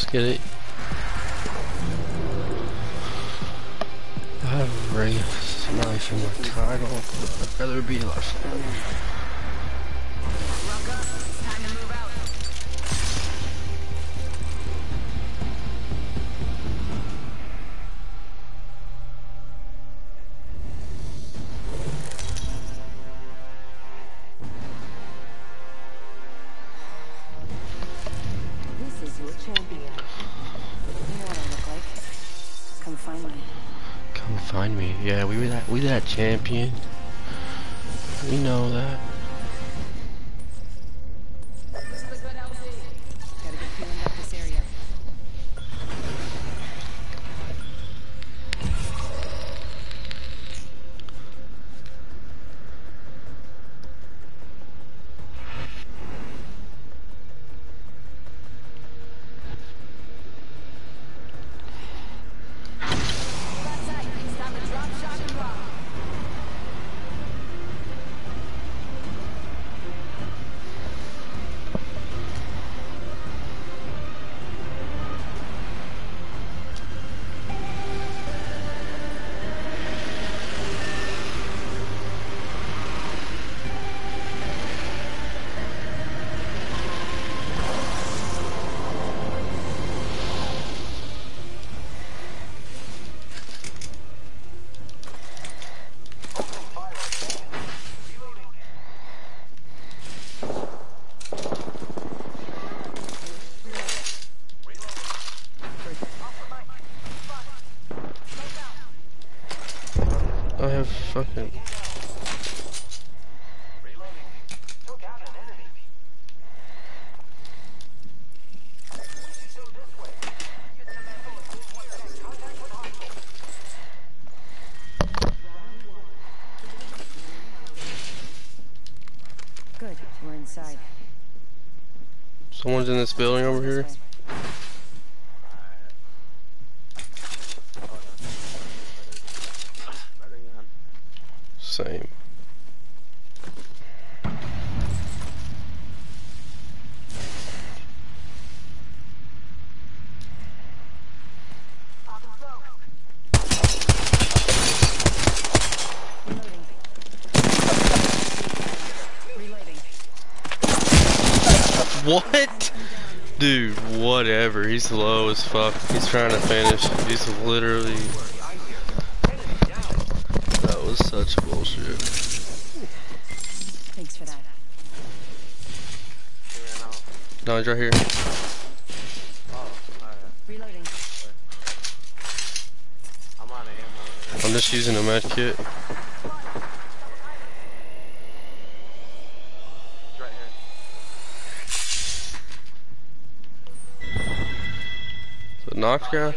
Get it? I have a wraith knife in my title, but I'd rather be left. This is your champion. You know what I look like. Come find me. Come find me. Yeah, we that champion. We know that. This is a good LZ. Got a good feeling about this area. I have fucking... Good, we're inside. Someone's in this building over here. Same. What? Dude, whatever. He's low as fuck. He's trying to finish. He's literally... That was such bullshit. Thanks for that. No, he's right here. Reloading. I'm just using a med kit. The knocked guy?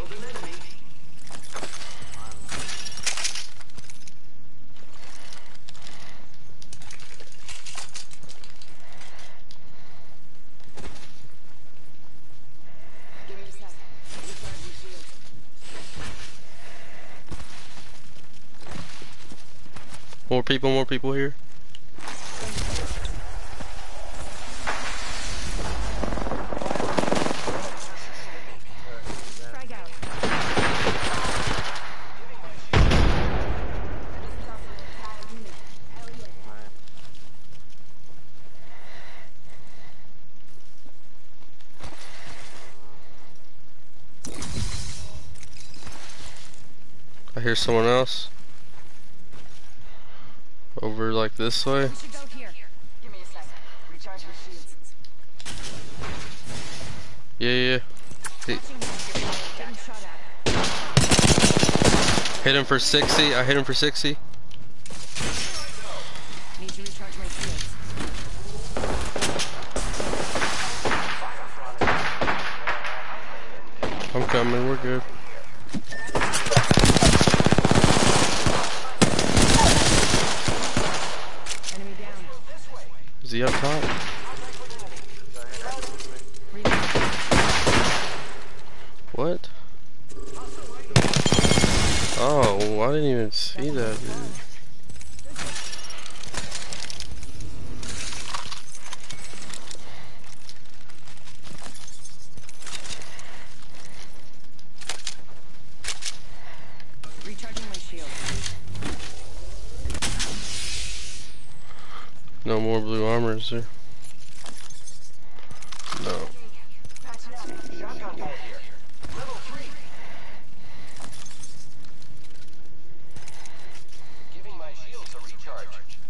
More people here. I hear someone else. Over like this way. We should go here. Give me a second. Recharge my shields. Yeah. Hit him for 60. I hit him for 60. Need to recharge my shields. I'm coming. We're good. Enemy down. Is he up top? What? Oh, I didn't even see that, dude. shield. No more blue armor, is there? No. Shotgun bolt here. Level 3. Giving my shields a recharge.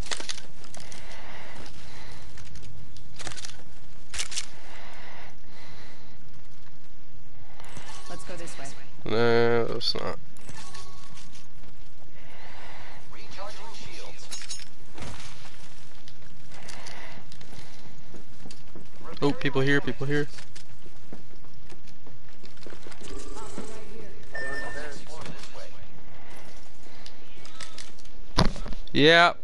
Let's go this way. Nah, that's not. Recharging shields. Oh, people here, people here. Yeah.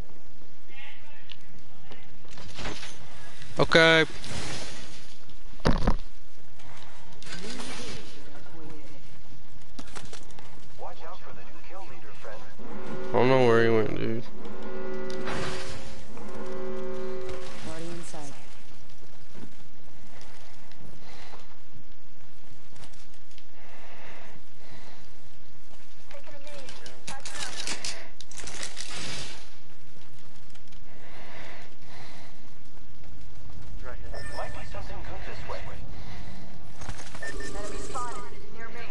Okay. Watch out for the new kill leader, friend. I don't know where he went, dude. Already inside. Might be something good this way. Enemy spotted near me.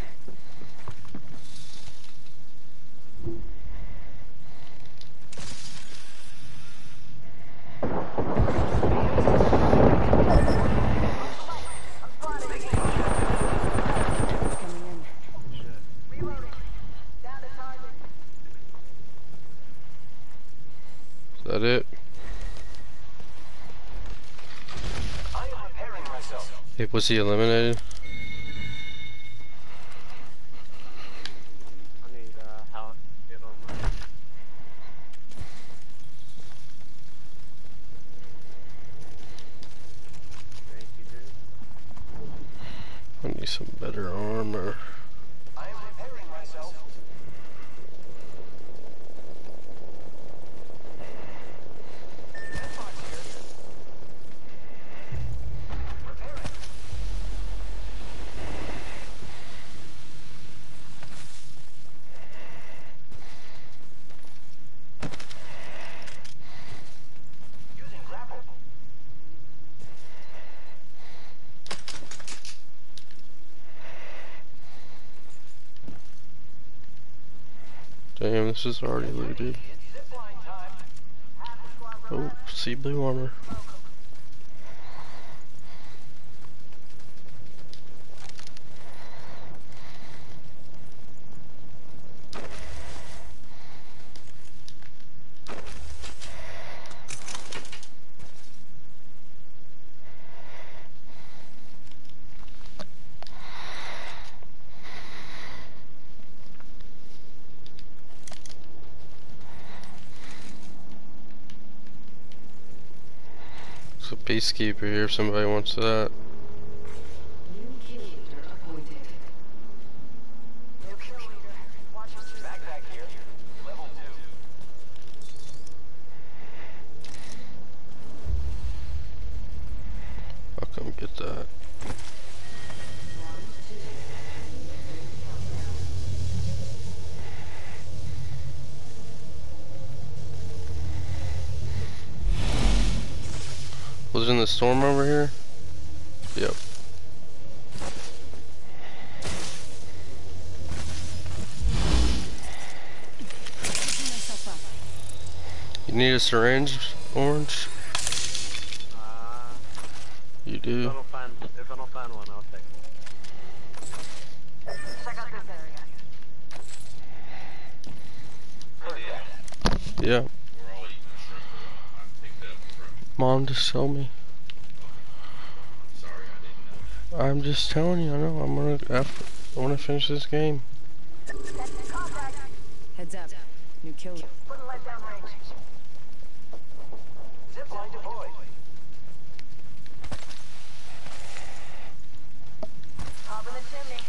Coming in. Reloading. Down to target. Is that it? I am repairing myself. Hey, was he eliminated? I need how to get on my. Thank you, dude. I need some better armor. I am repairing myself. Headbox here. Repairing. Using grapple. Damn, this is already looted. It's zipline time. Oh, see blue armor. There's a peacekeeper here if somebody wants that. Backpack here. Level 2. I'll come get that. Was it in the storm over here? Yep. You need a syringe, Orange? You do. If I don't find one, I'll take one. Check out this area. Yeah. Mom, just show me. I'm just telling you, I know. I want to finish this game. Heads up. New kill. Put a light down range. Zipline deployed. Top of the chimney.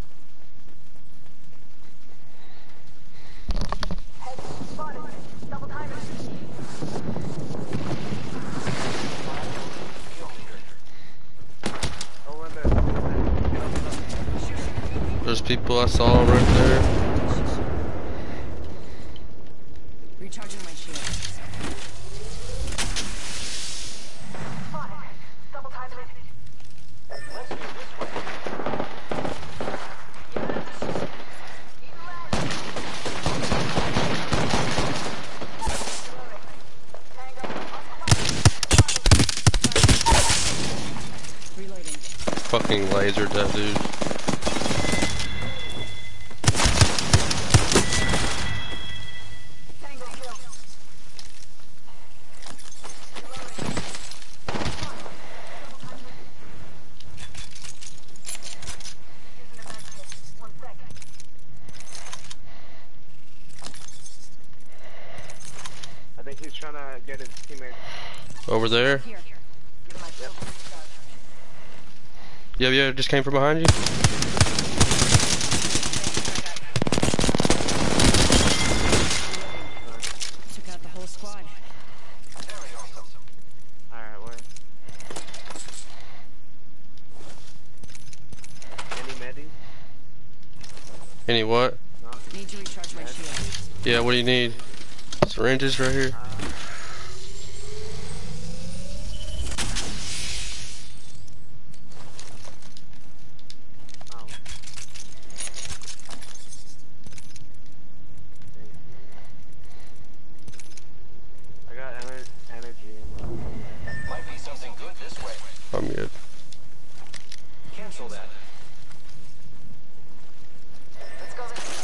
Head spotted. Double people I saw right there. Recharging my shields. Spotted. Double timing it. Let's go this way. Reloading. Fucking lasered that dude. Tango kill. Using a med kit. 1 second. I think he's trying to get his teammates. Over there. Here. Give my shield a recharge. Yeah, just came from behind you. Took out the whole squad. Very awesome. Alright, where? Any medis? Any what? No? Need to recharge my shields. Yeah, what do you need? Syringes right here. Oh. Thank you. I got energy in my... Might be something good this way. I'm good. Cancel that. Let's go this way.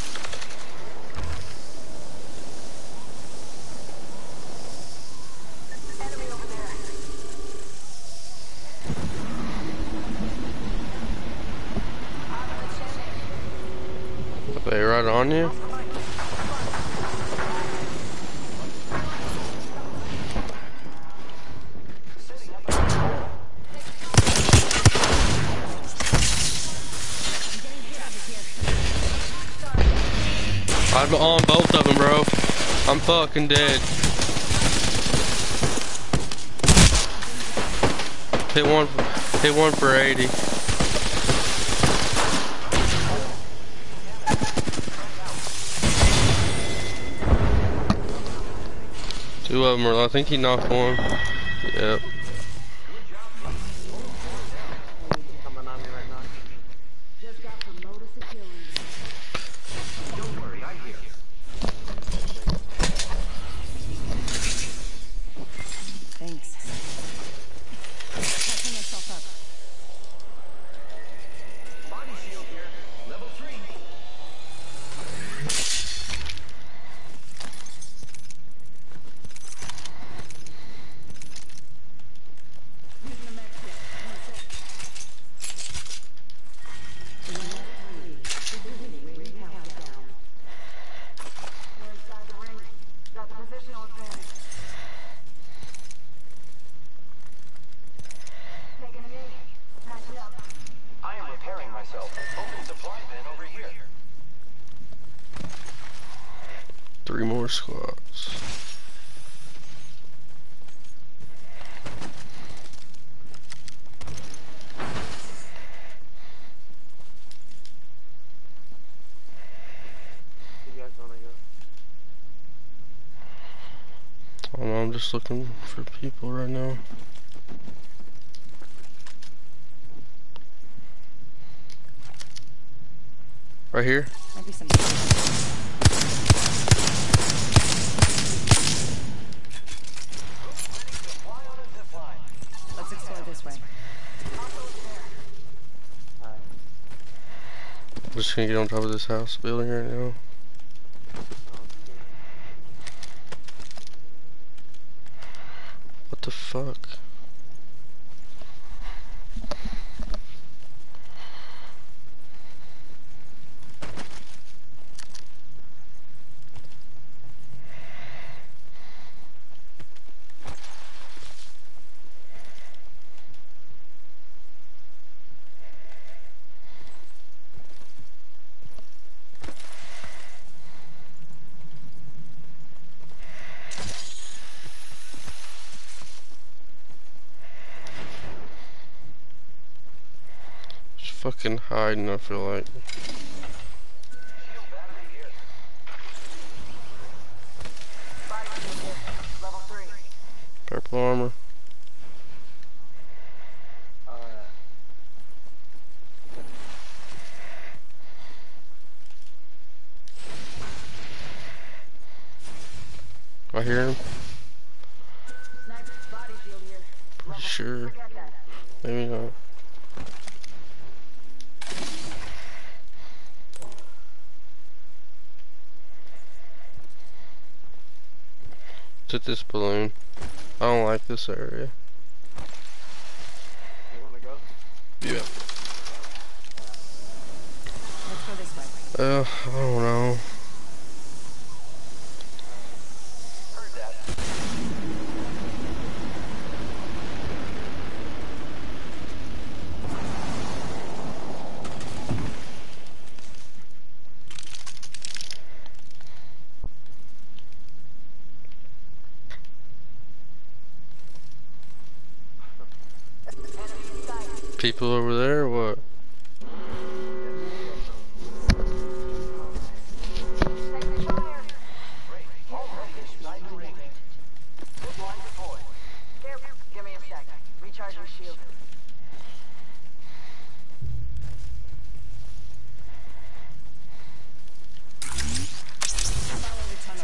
Enemy over there. Are they right on you? I'm on both of them, bro. I'm fucking dead. Hit one for 80. Two of them are, I think he knocked one. Yep. Coming on me right now. Just got promoted to killing. Don't worry, I'm here. Thanks. Catching myself up. Body shield here. Level 3. Using the med kit. 1 sec. We're inside the ring. Got the positional advantage. Taking a knee. Patching up. I am repairing myself. Open supply bin over here. 3 more squads. You guys wanna go? I don't know, I'm just looking for people right now. Right here. Might be some. Let's explore this way. Alright. I'm just gonna get on top of this house building right now. What the fuck? Fucking hiding, I feel like. Purple armor. I hear him. Pretty sure. Maybe not. Took this balloon. I don't like this area. You wanna go? Yeah. Let's go this way. I don't know. Heard that. People over there or what? Give me a sec. Recharging shield. Follow the tunnel.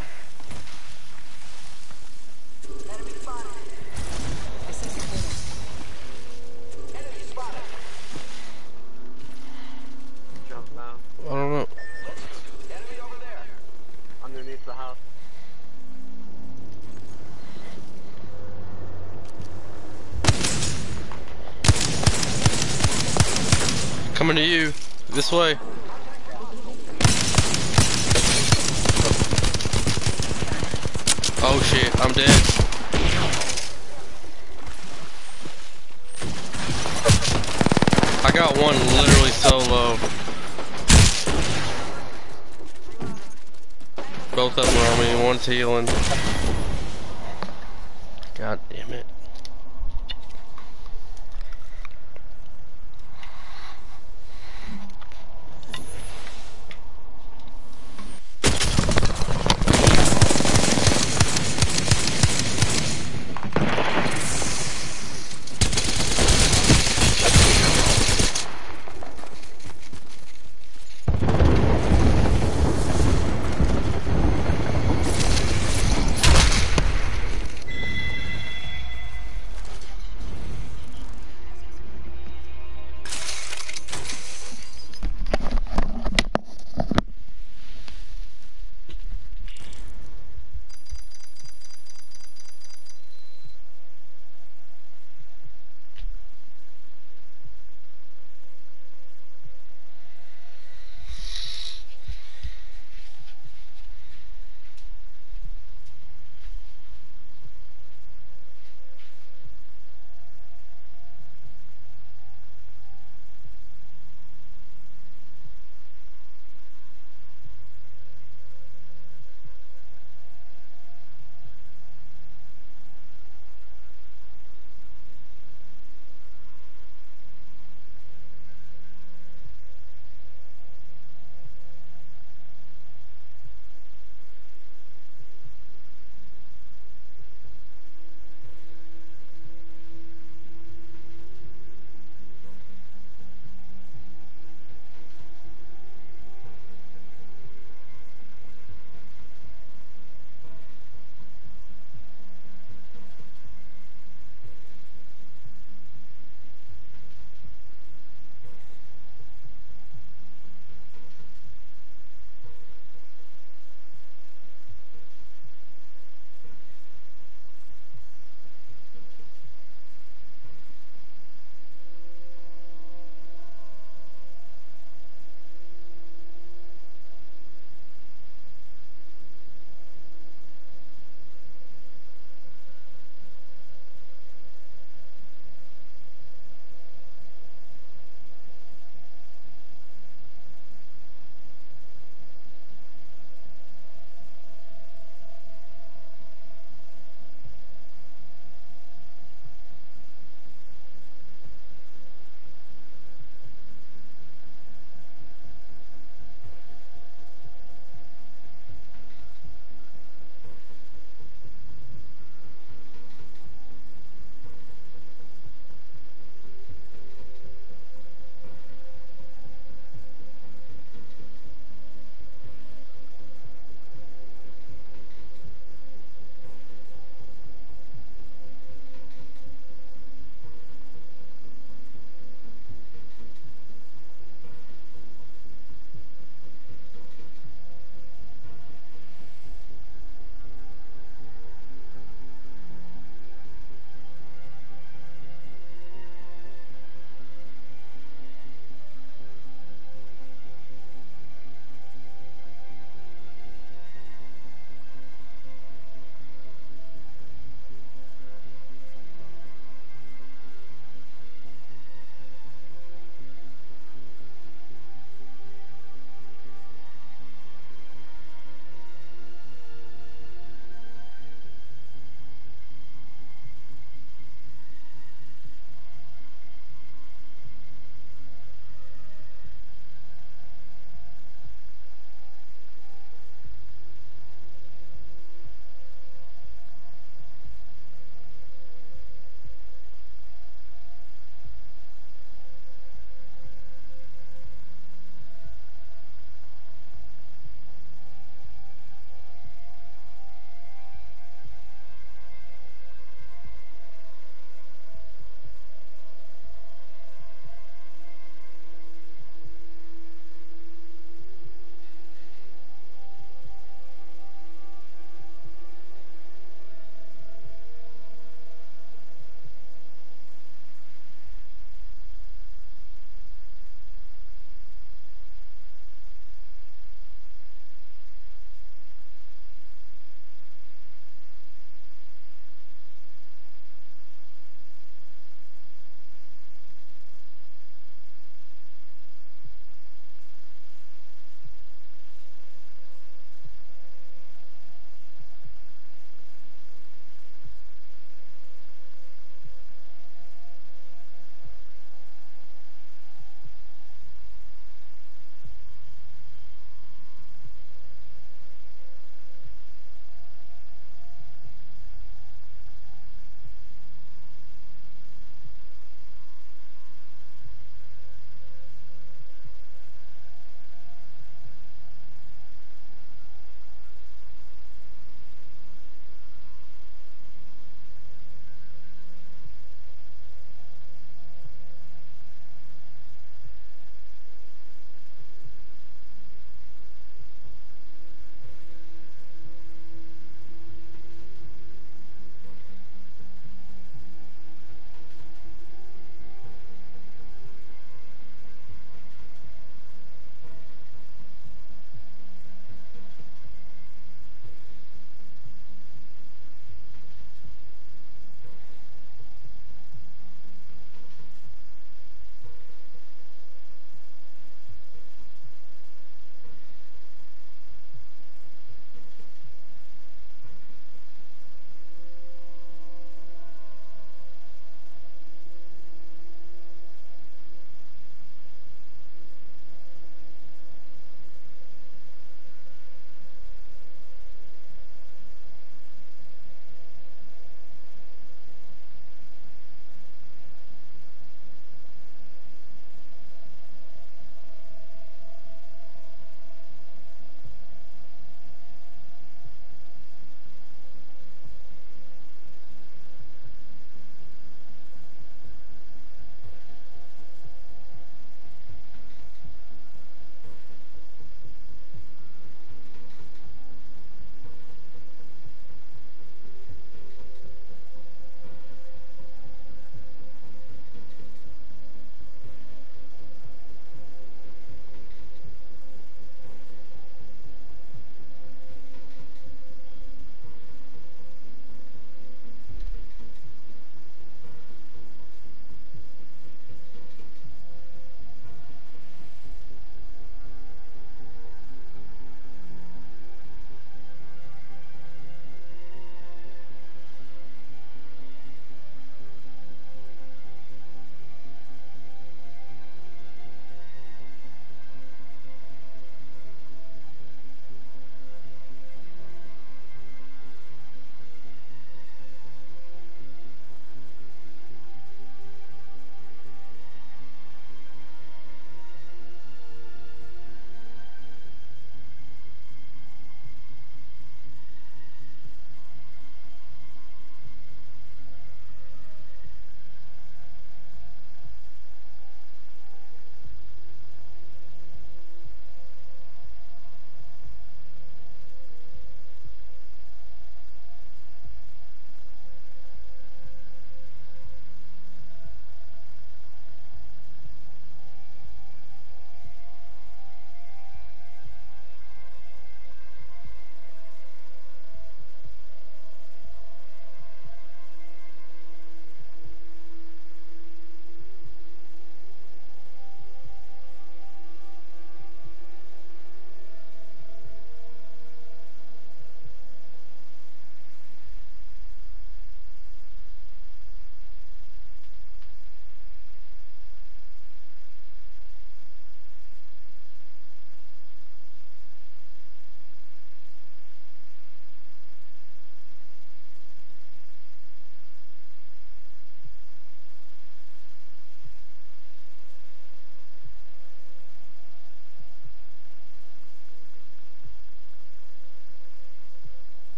Enemy spotted. I see supporters. Enemy spotted. Jump down. I don't know. Enemy over there. Underneath the house. Coming to you. This way. Oh shit, I'm dead. I got one literally so low. Both of them are on me, one's healing. God damn it.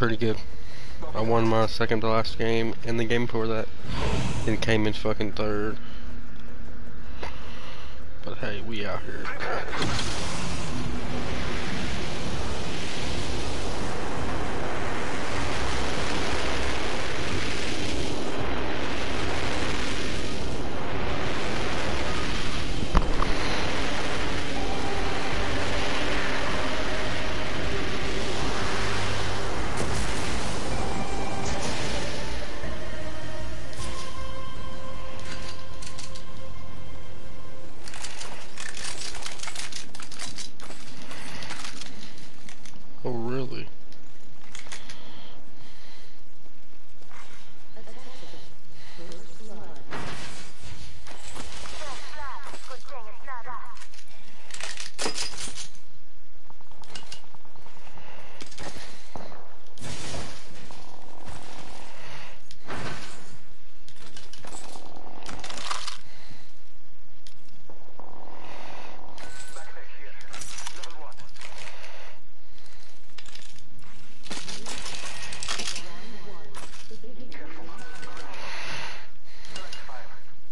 pretty good. I won my second to last game and the game before that, and came in fucking third. But hey, we out here. Oh, really? Backpack here. Level 1. Careful. Select fire.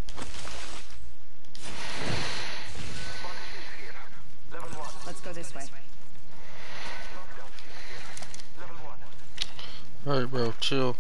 Body shield here. Level 1. Let's go this way. Knockdown shield here. Level 1. Alright, bro, chill.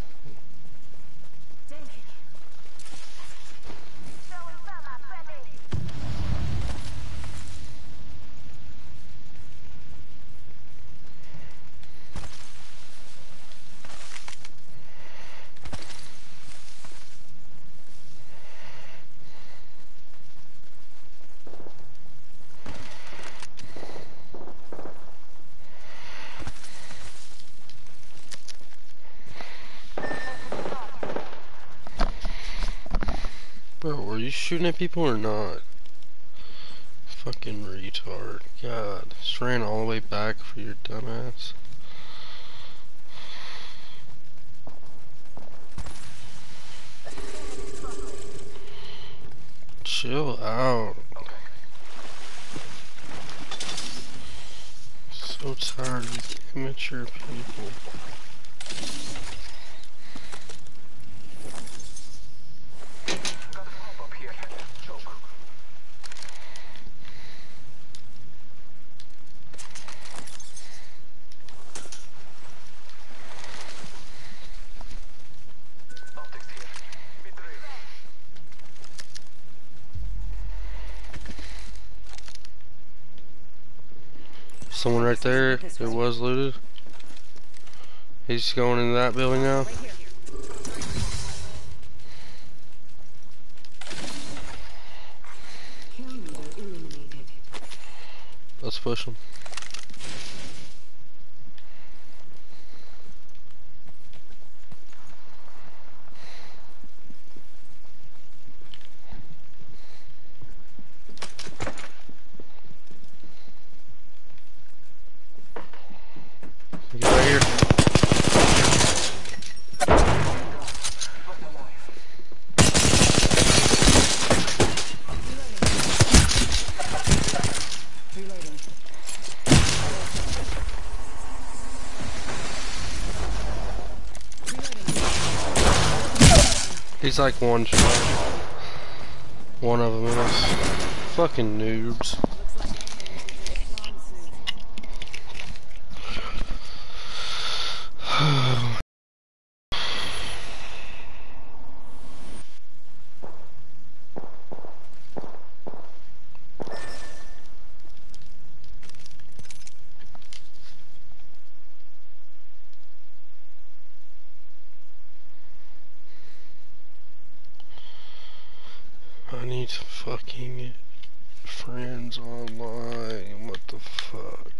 Bro, are you shooting at people or not? Fucking retard. God, just ran all the way back for your dumbass. Chill out. So tired of these immature people. Got a swamp up here. Choke. Optics here. Mid-range. Someone right there, it was looted. He's going into that building now. Kill leader eliminated. Let's push him. Get right here. Reloading. He's like one shot. One of them is. Fucking noobs. I need some fucking friends online. What the fuck?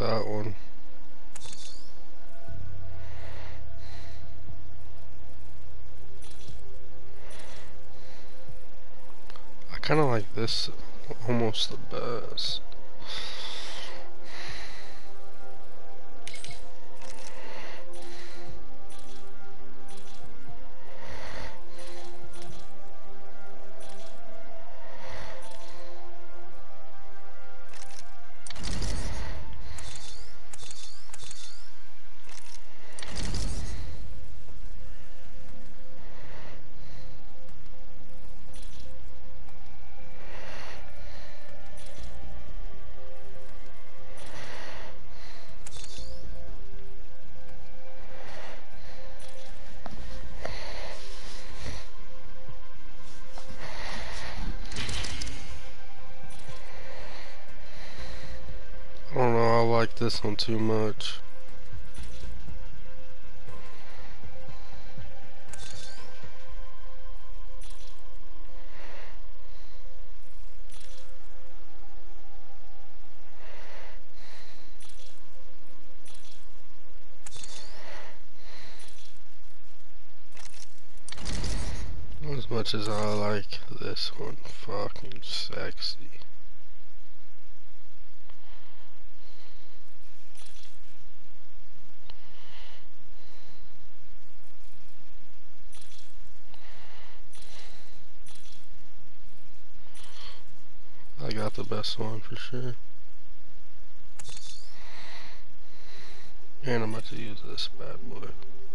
that one. I kind of like this almost the best. I don't know, I like this one too much. As much as I like this one, fucking sexy. I got the best one for sure. And I'm about to use this bad boy.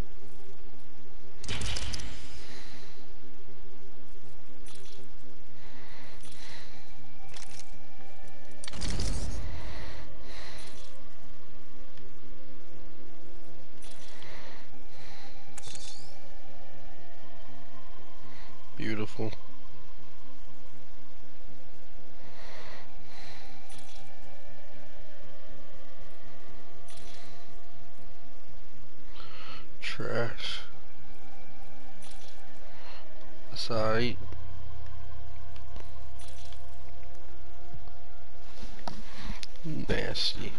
Beautiful. Trash. That's alright. Nasty.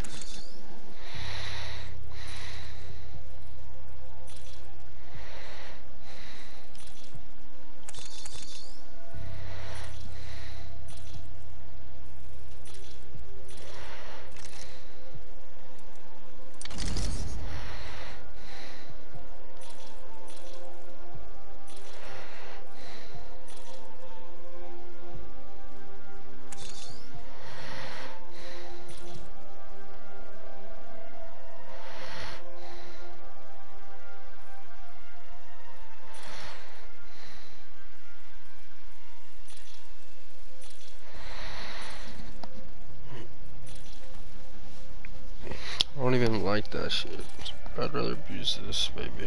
I don't even like that shit. I'd rather use this, baby.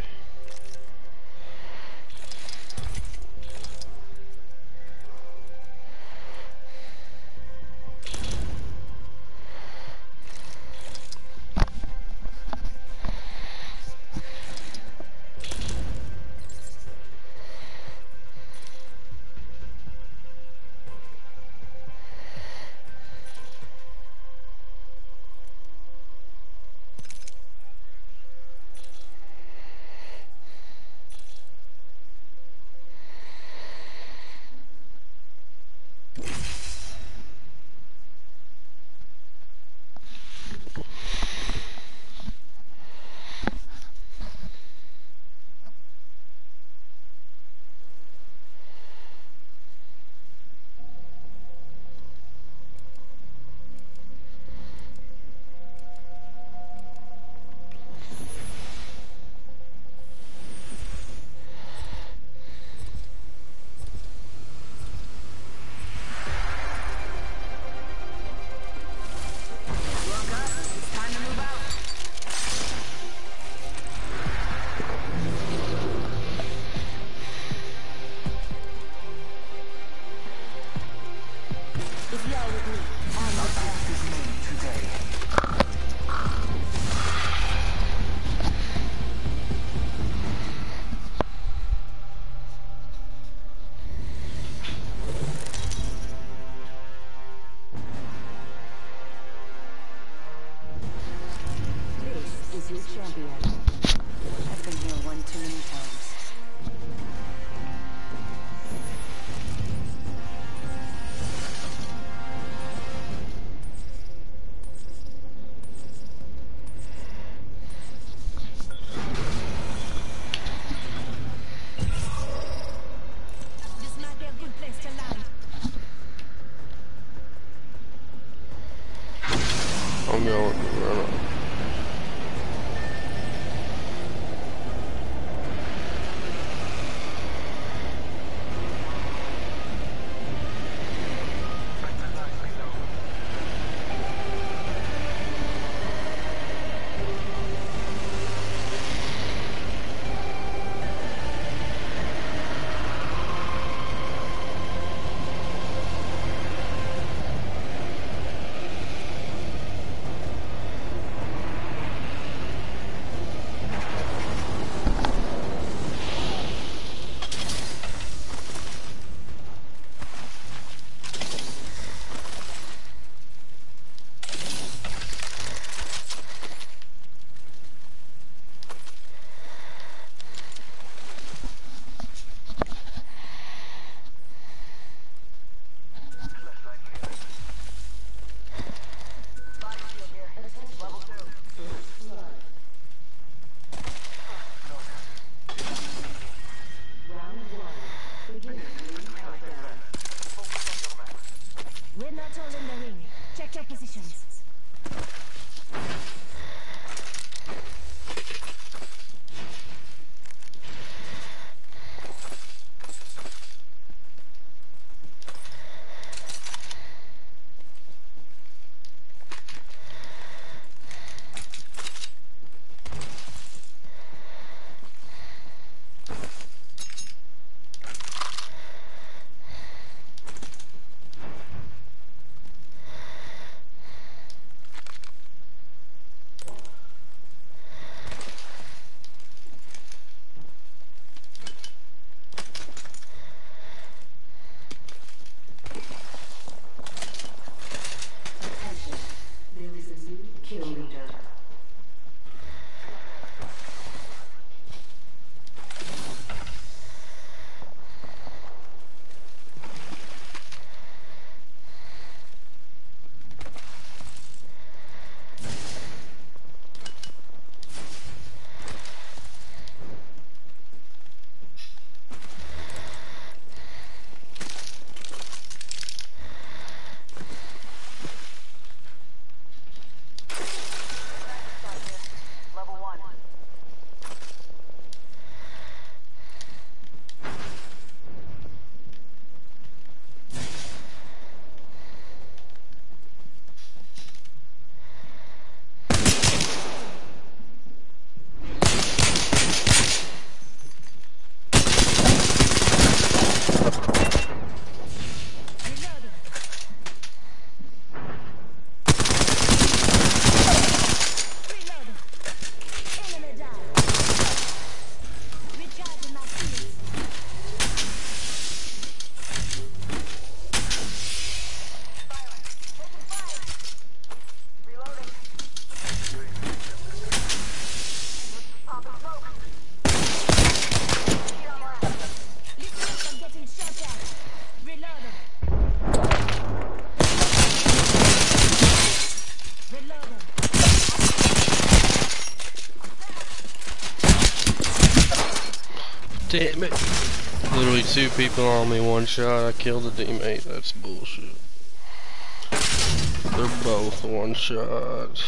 Damn it. Literally 2 people on me, 1 shot. I killed a teammate. That's bullshit. They're both 1 shot.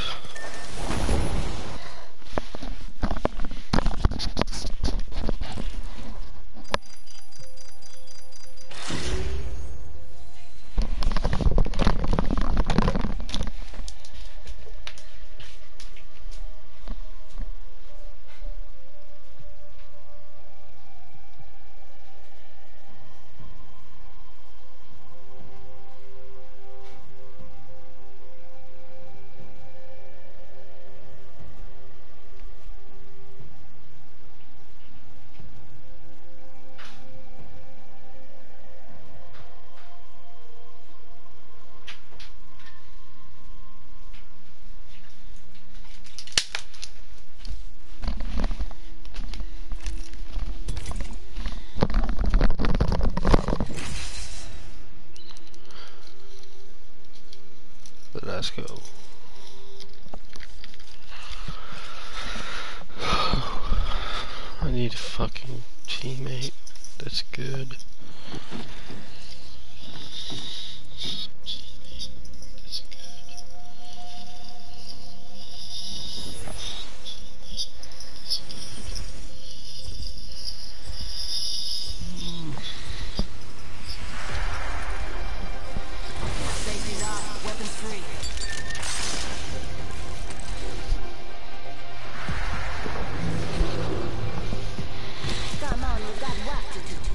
Let's go. I need a fucking teammate that's good. Safety's off. Weapons free. Come on, you got work to do.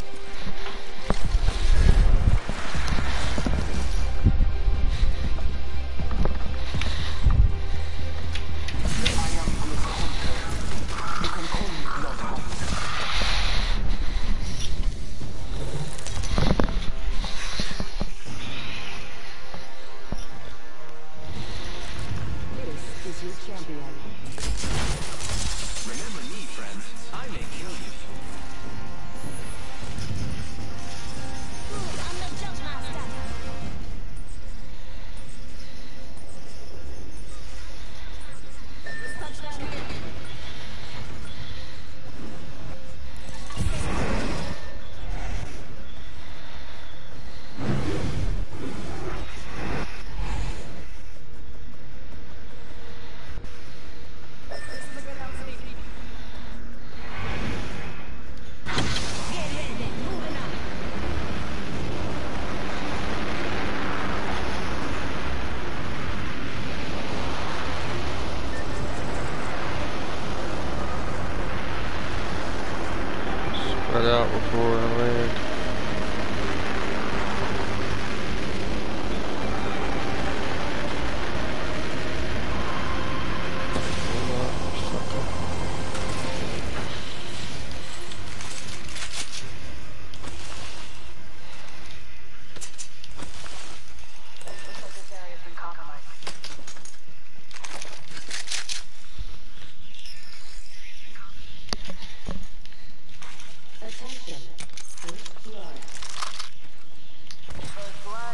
This is your champion. Remember me, friends. I may kill you. I'm the jump master. Touchdown here. Spread out before I land. Looks like this area's been compromised. Attention. First blood. First blood.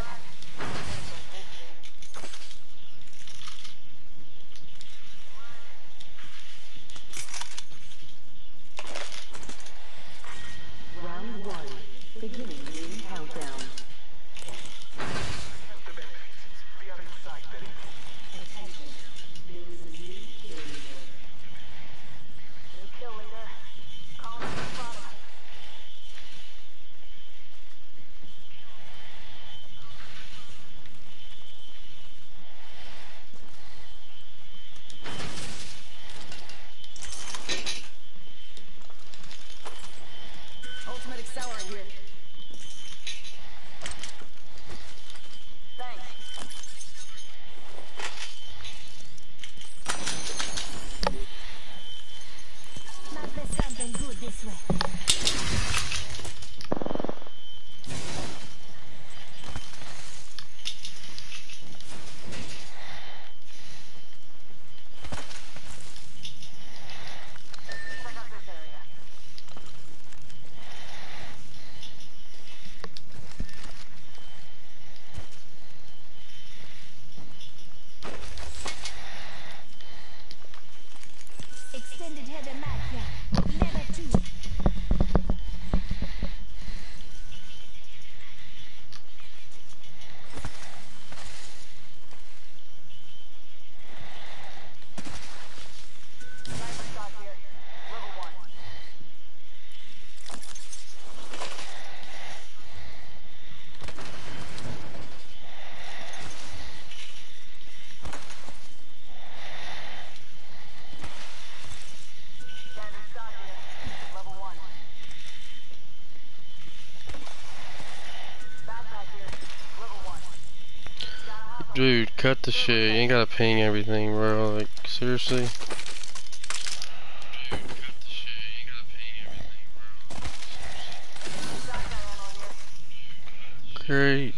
Round 1. Beginning ring countdown. We are inside the ring. Attention. There is a new kill leader. New kill leader. Calling for spotted. Ultimate accelerant here. Thanks. Might be something good this way. Check out this area. Extended heavy mag here. Level 2. Dude, cut the shit. You ain't gotta ping everything, bro. Like, seriously? Great.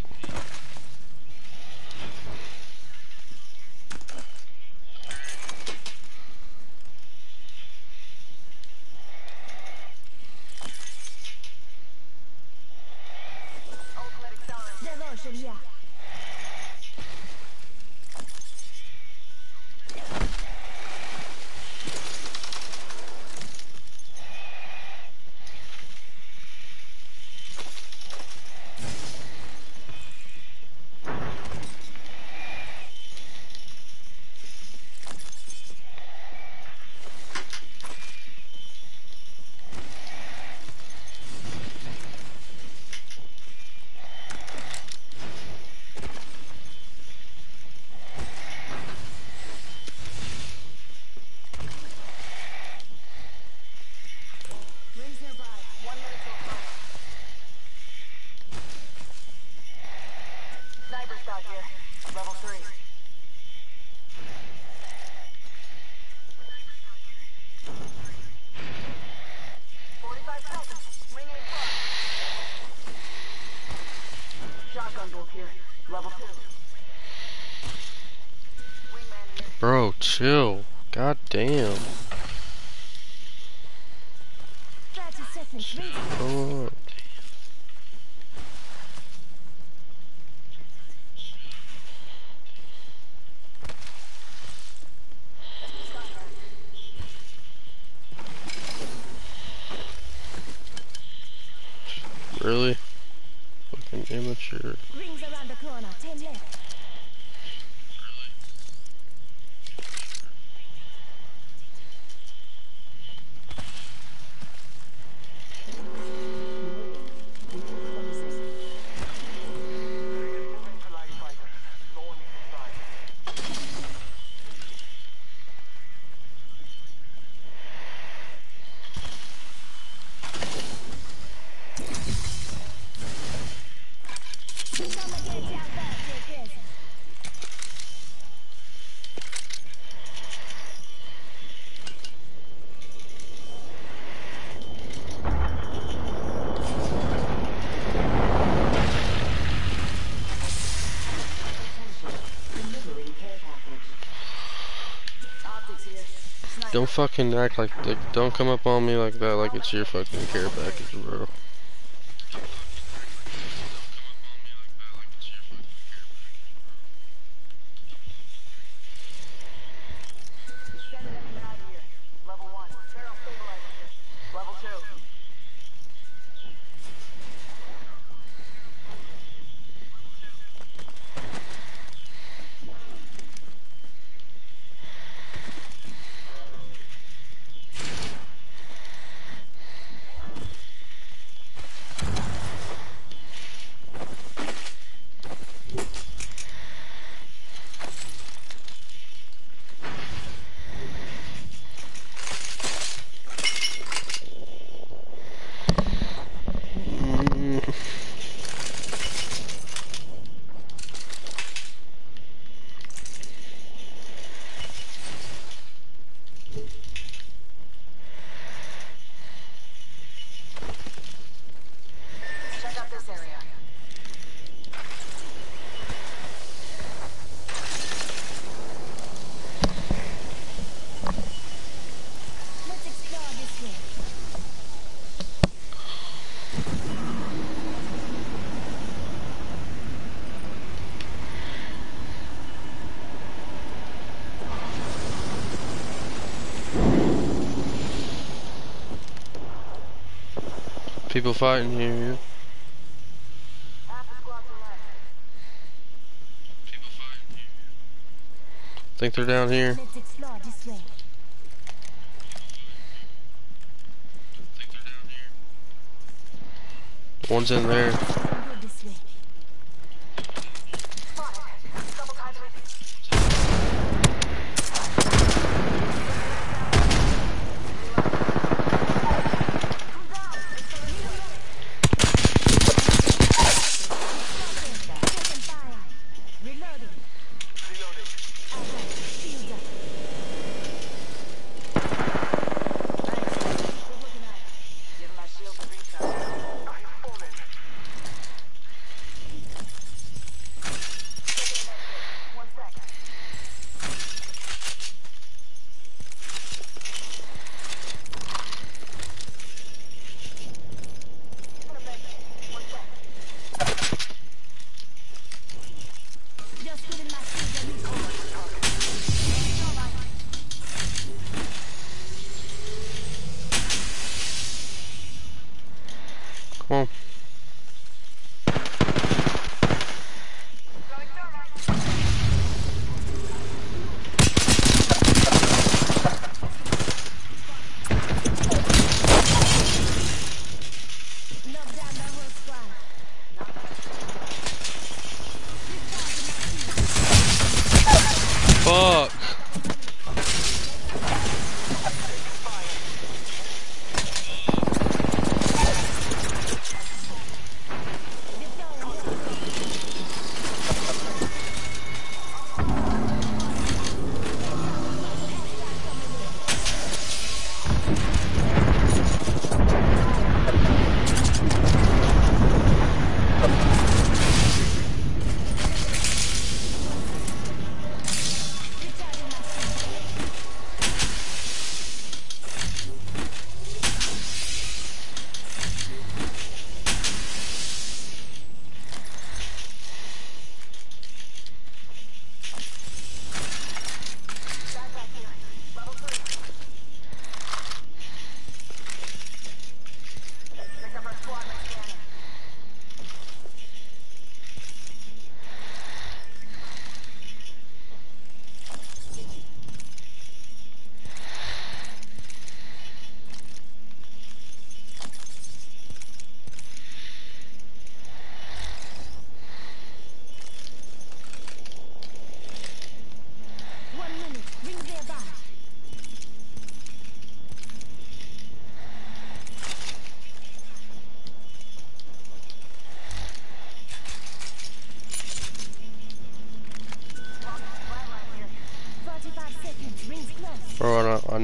Bro, chill. God damn. 30 seconds. Come on. Really? Fucking amateur. Rings around the corner. 10 left. Don't fucking act like, don't come up on me like that like it's your fucking care package, bro. People fighting here. Think they're down here. Let's explore this way. One's in there. Go this way. Taking fire. Reloading.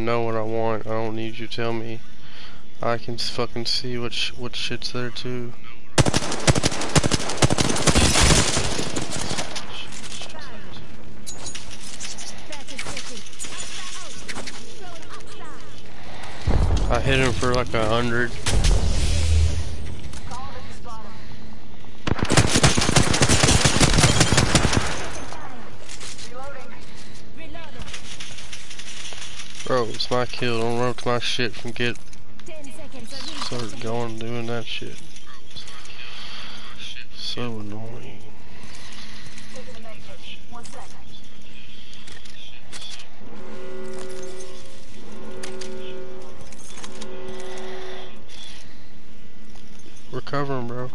know what I want. I don't need you to tell me. I can fucking see what shit's there too. I hit him for like 100. Bro, it's my kill. Don't run up to my shit from get started going doing that shit. So annoying. We're covering, bro.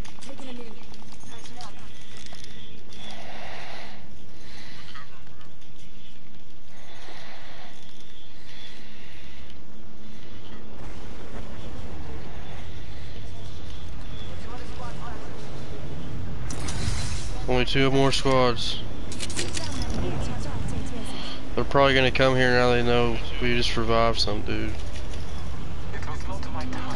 Only 2 more squads. They're probably gonna come here now they know we just revived some dude. It was not my time.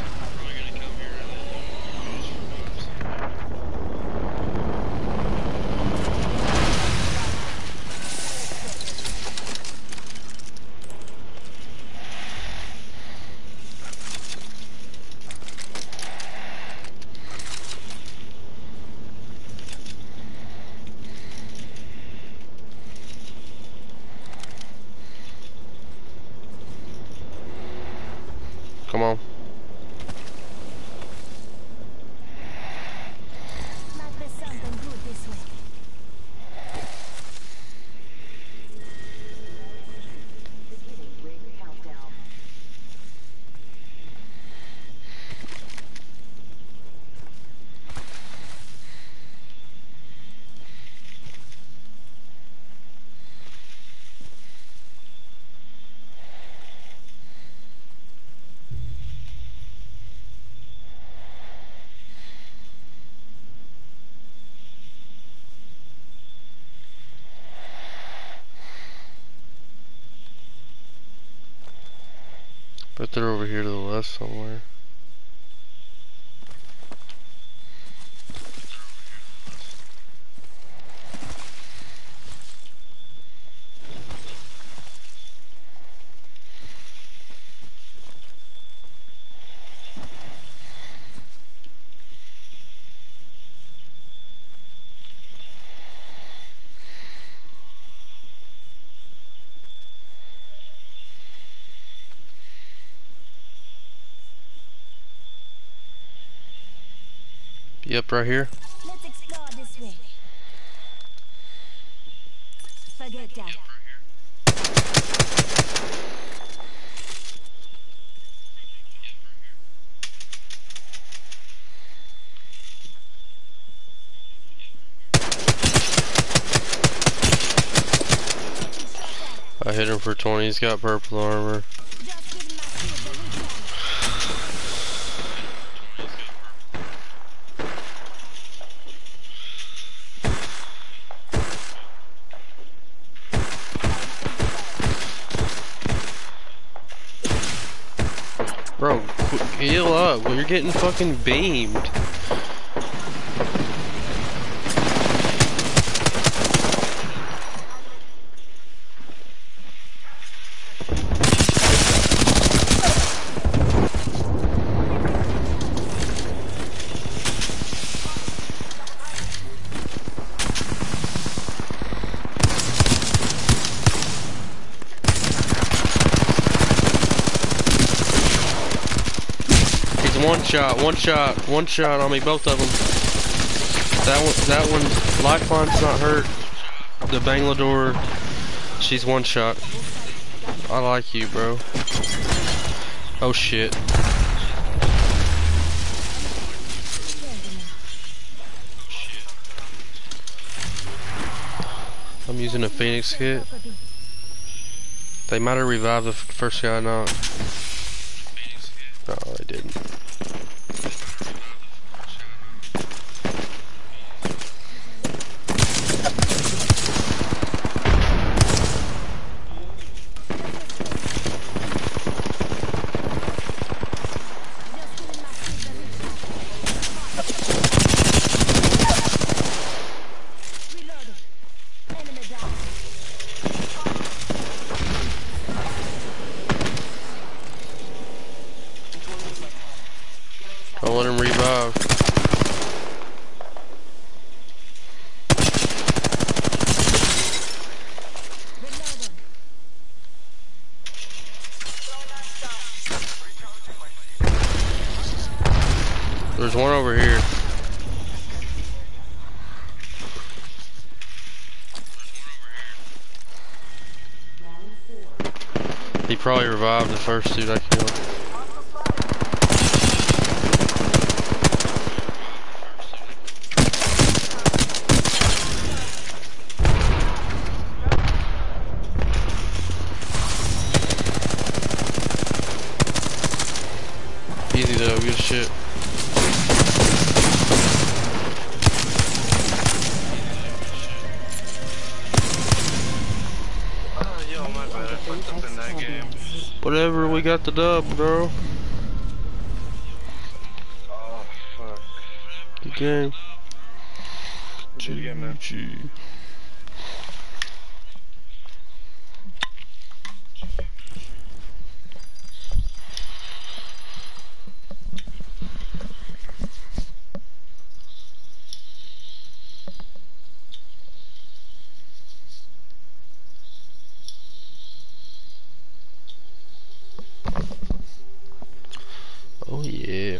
Come on. But they're over here to the left somewhere. Yep, right here. Let's explore this way. Forget that. I hit him for 20. He's got purple armor. Just giving my shield a Bro, heal up. Well, you're getting fucking beamed. One shot on me, both of them. That one, Lifeline's not hurt. The Banglador, she's one shot. I like you, bro. Oh shit. I'm using a Phoenix kit. They might have revived the first guy, not. No, they didn't. Don't let him revive. Reloading. There's one over here. He probably revived the first dude I killed. Easy though, good shit. Yo, my bad. I fucked up in that game. Whatever, we got the dub, bro. Oh, fuck. Good game. Good game, man. GG. Oh yeah.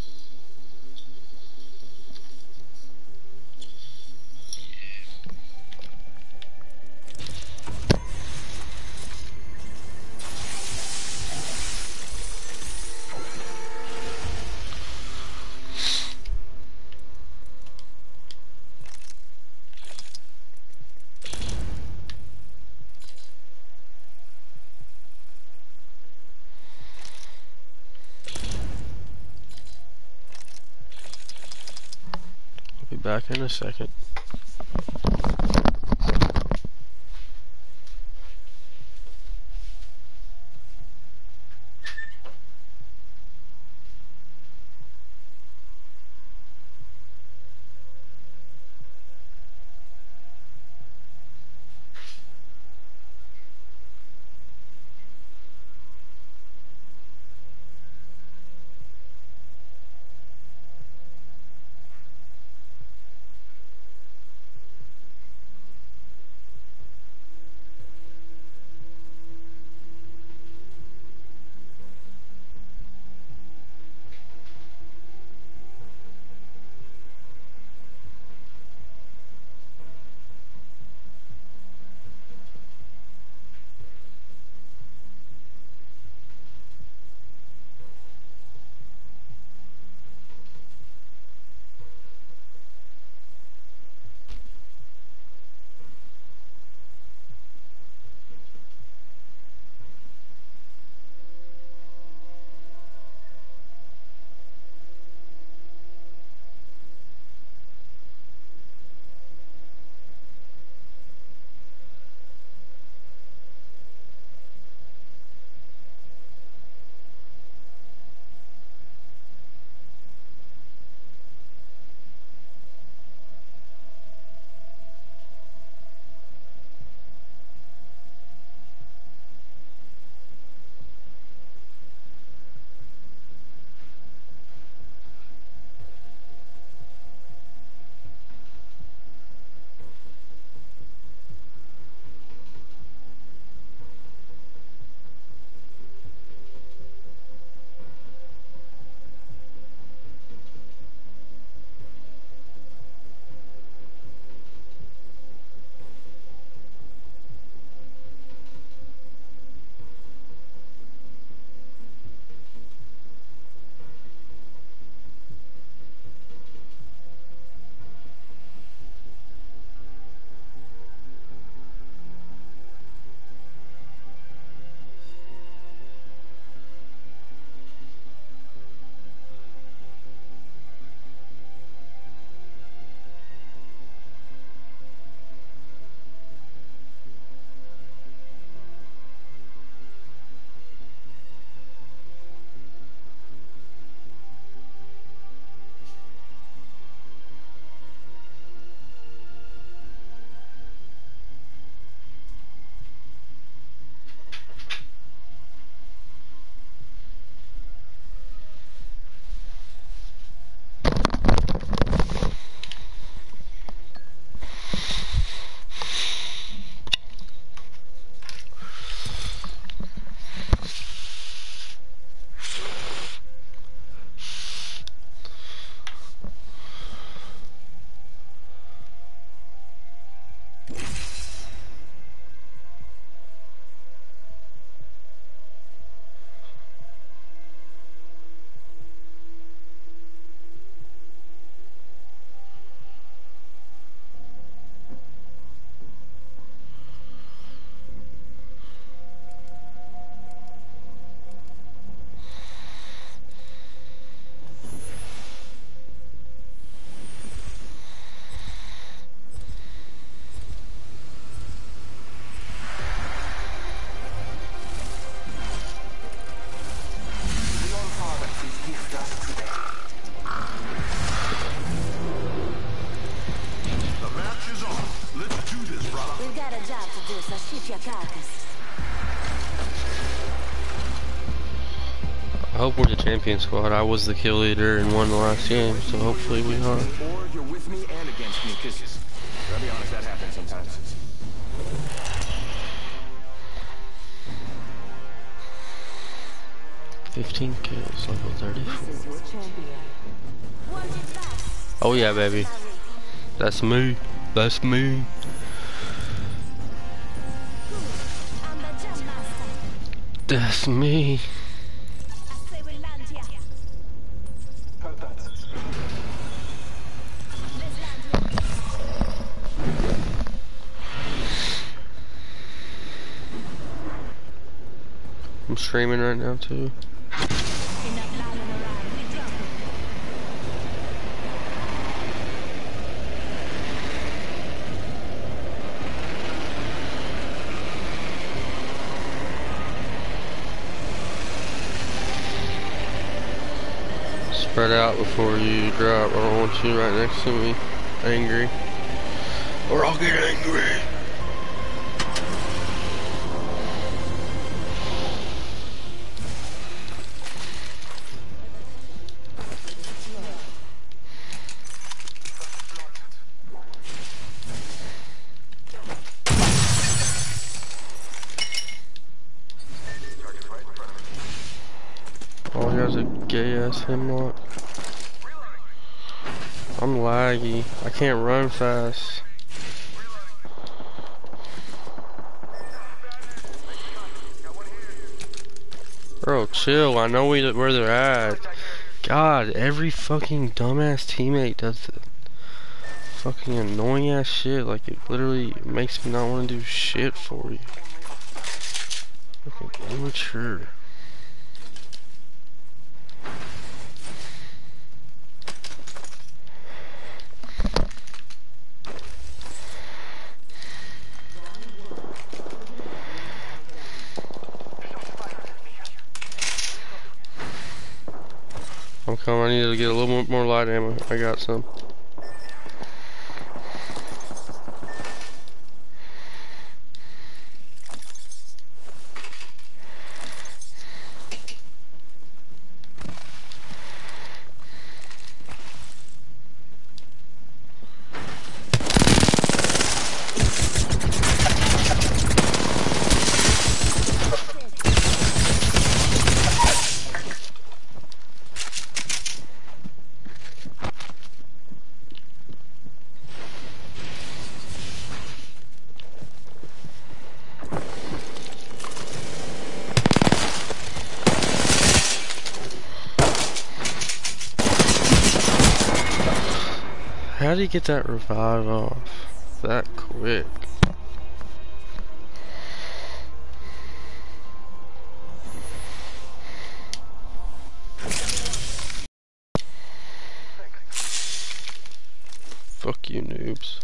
I'll be back in a second. hope we're the champion squad. I was the kill leader and won the last game, so hopefully we are. Or you're with me and against me, because, I'll be honest, that happens sometimes. 15 kills, level 34. This is your champion. Wanted back. Oh yeah, baby. That's me. That's me. I'm the jump master. That's me. I say we land here. Heard that. Let's land here. I'm streaming right now too. Enough lying around. We drop it. Spread out before you drop. I don't want you right next to me. Angry. Or I'll get angry. Oh, he has a gay ass hemlock. I'm laggy. I can't run fast. Bro, chill. I know where they're at. God, every fucking dumbass teammate does the fucking annoying ass shit. Like, it literally makes me not want to do shit for you. Fucking immature. I'm coming. I need to get a little more light ammo. I got some. How did he get that revive off that quick? Fuck you, noobs.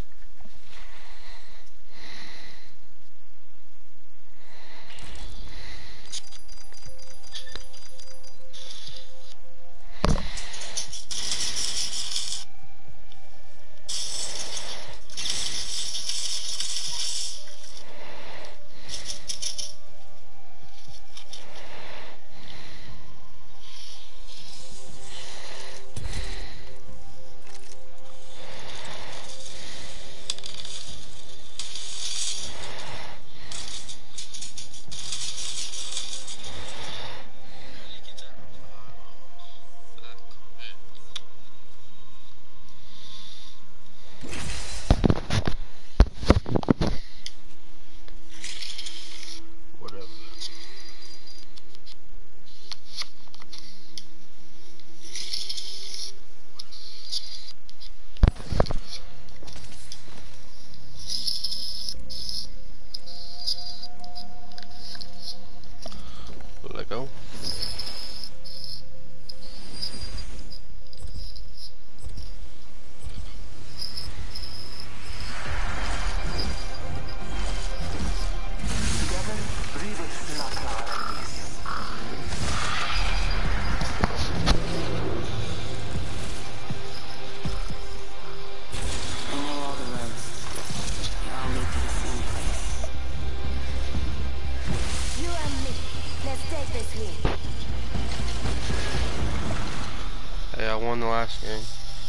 I won the last game.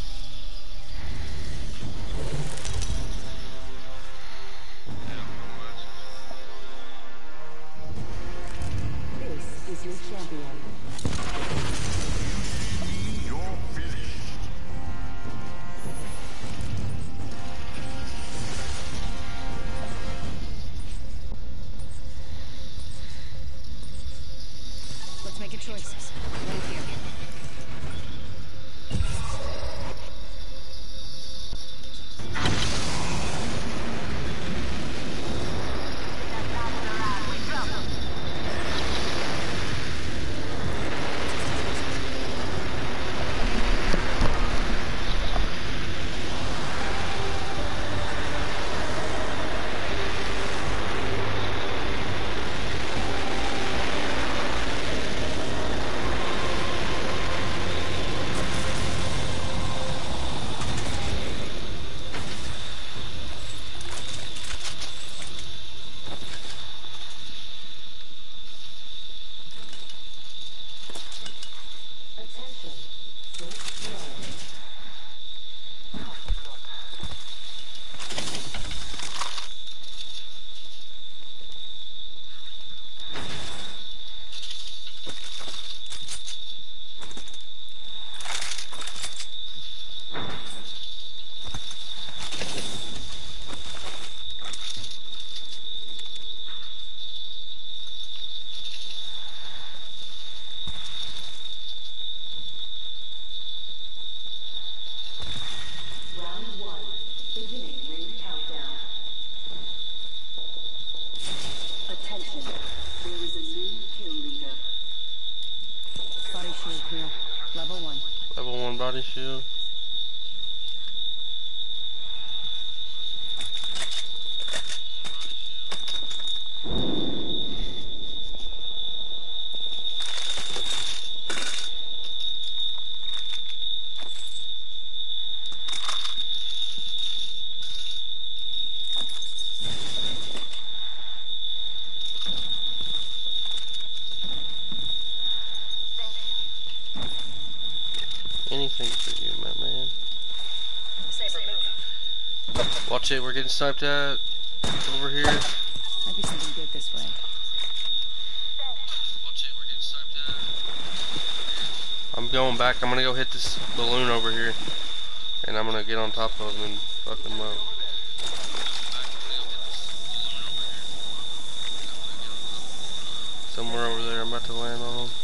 This is your champion. You're finished. Let's make a choice. Right here. Attention. Safe zone. Round 1. Beginning ring countdown. Attention. There is a new kill leader. Body shield here. Level 1. Level 1 body shield. Anything for you, my man. Watch it, we're getting sniped at over here. Might be something good this way. Watch it, we're getting sniped at. I'm going back. I'm gonna go hit this balloon over here, and I'm gonna get on top of him and fuck him up. Somewhere over there, I'm about to land on him.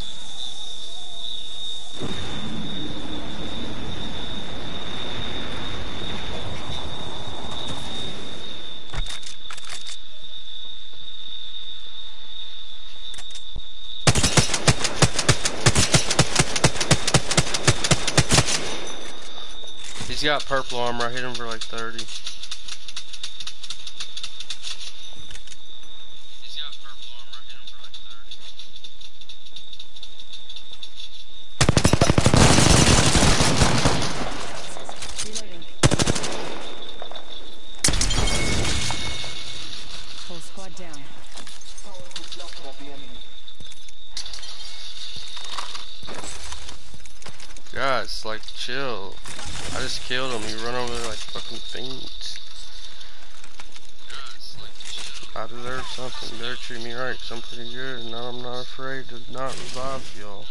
He's got purple armor. I hit him for like 30. He's got purple armor. I hit him for like 30. Reloading. Whole squad down. Guys, like, chill. I just killed him. You run over there like fucking fiends. I deserve something. They're treating me right, 'cause I'm pretty good, and I'm not afraid to not revive y'all.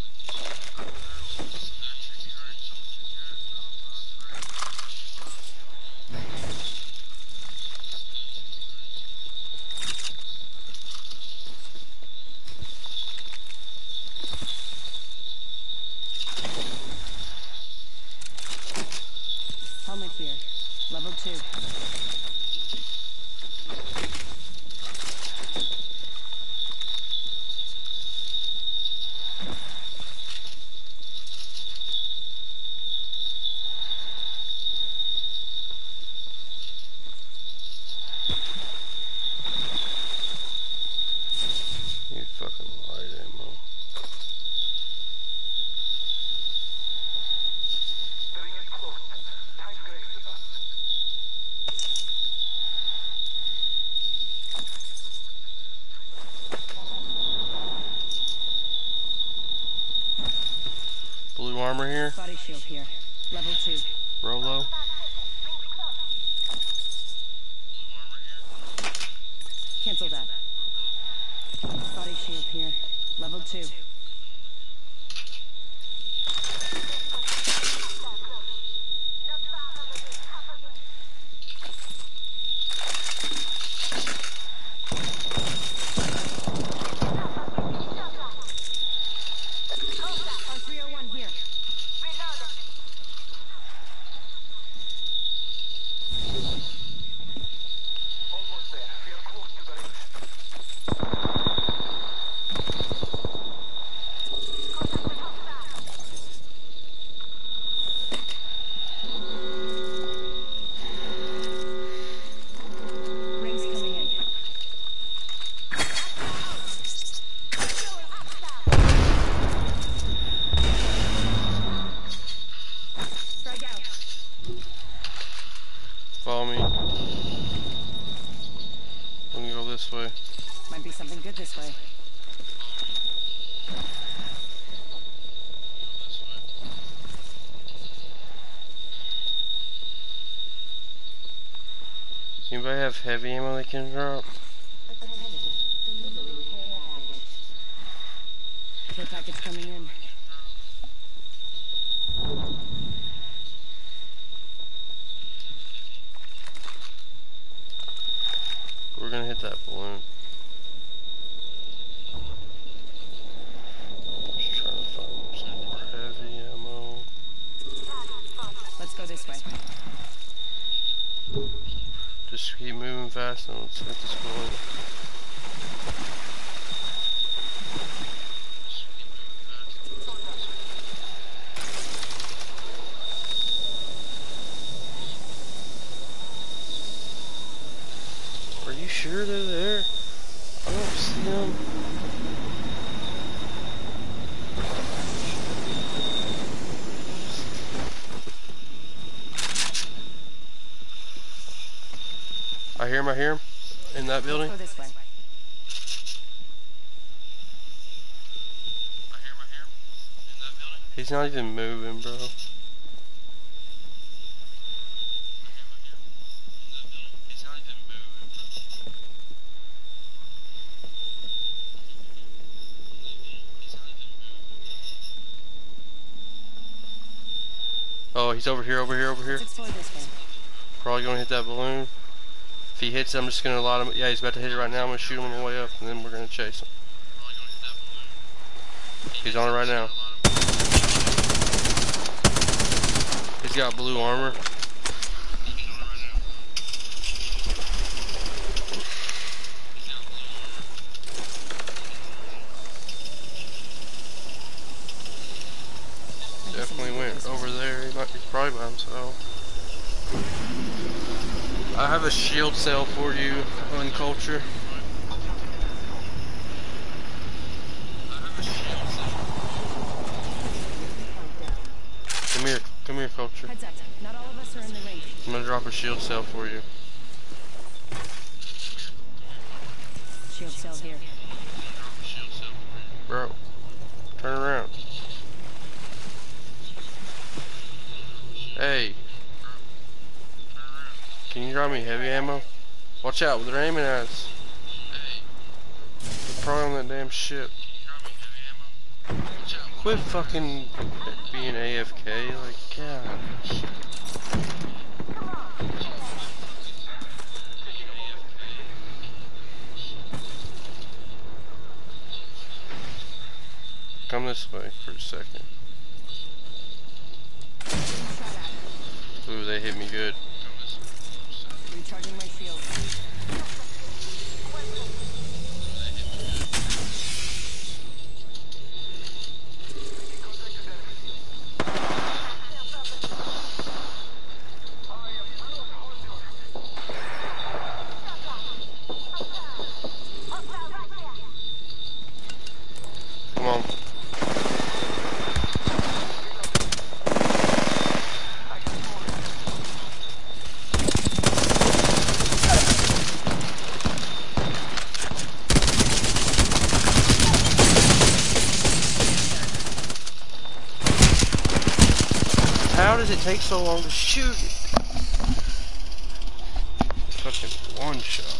Helmet here. Level 2. You fucking light ammo. The ring is closed. Time graces us. armor here. Body shield here. Level 2. Rolo. Cancel that. Body shield here. Level 2. R301 here. Almost there. We are close to the rift. Rings coming in. Strike out. Follow me. I'm gonna go this way. Might be something good this way. Anybody have heavy ammo they can drop? Care package coming in. We're gonna hit that balloon. Just trying to find some more heavy ammo. Let's go this way. Just keep moving fast and let's hit this balloon. Are you sure they're there? I don't see them. I hear him in that building. Go this way. He's not even moving, bro. Oh, he's over here. Let's explore this way. Probably gonna hit that balloon. If he hits it, I'm just gonna light him. Yeah, he's about to hit it right now. I'm gonna shoot him on the way up, and then we're gonna chase him. He's on it right now. He's got blue armor. Definitely went over there. He's probably by himself. I have a shield cell for you on culture. Come here, culture. Heads up. Not all of us are in the range. I'm gonna drop a shield cell for you. Shield cell here. Bro, turn around. Hey. Can you drop me heavy ammo? Watch out, they're aiming at us. They're probably on that damn ship. Quit fucking being AFK, like, God. Come this way for a second. Ooh, they hit me good. Recharging my shield. Come on. How does it take so long to shoot it? Fucking one shot.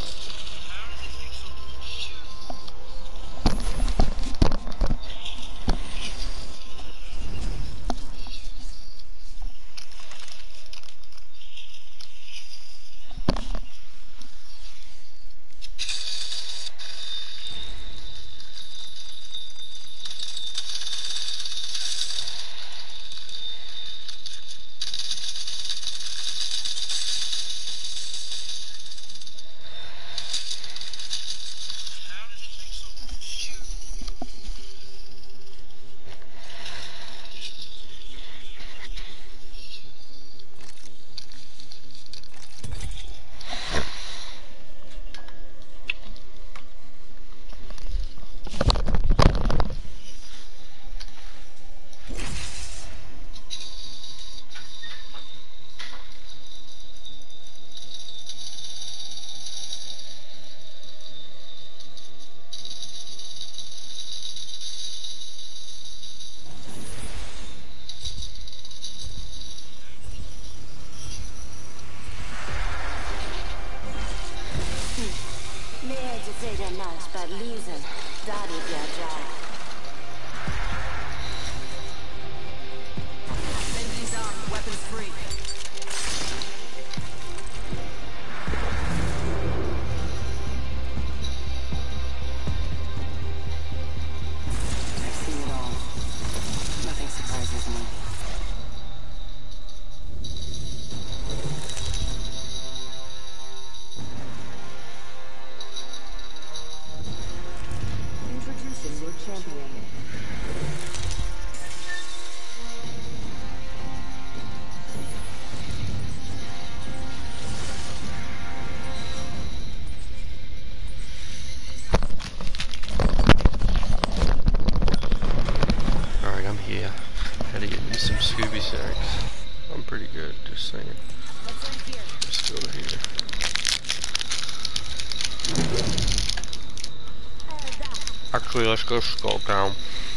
I'm pretty good, just saying. Let's go here. Actually, let's go Skull Town.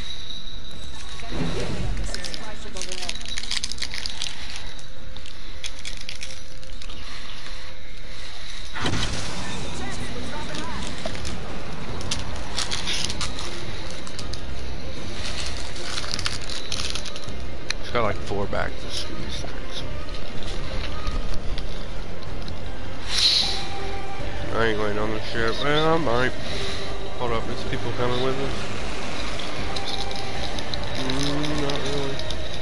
It's got like 4 bags of Scooby snacks. I ain't going on the ship. Well, I might. Hold up, is people coming with us? Not really.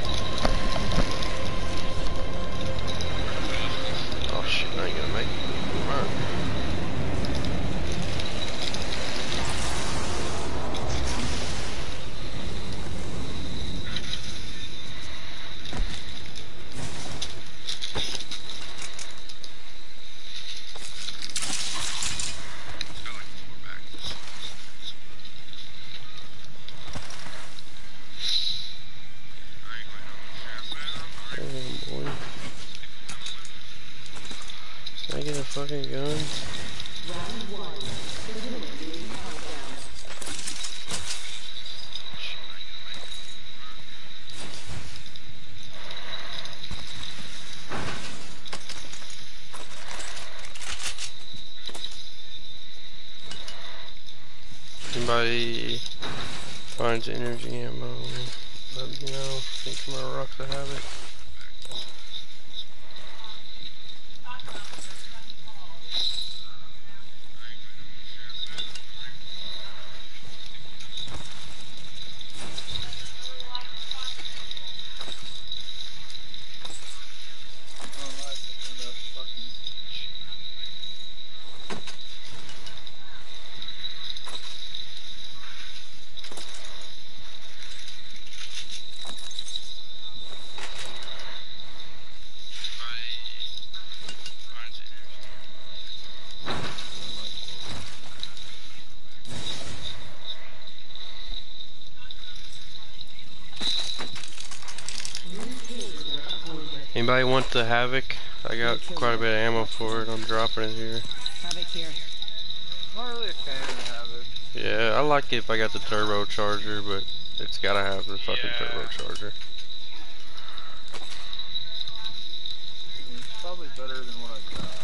Oh shit, I ain't gonna make it. Come on. Can I get a fucking gun? Anybody finds energy ammo, let me know. I think my rocks I have it. Anybody want the Havoc? I got quite a bit of ammo for it. I'm dropping it here. Havoc here. I'm not really a fan of Havoc. Yeah, I like it if I got the turbocharger, but it's gotta have the fucking turbocharger. better than what I got.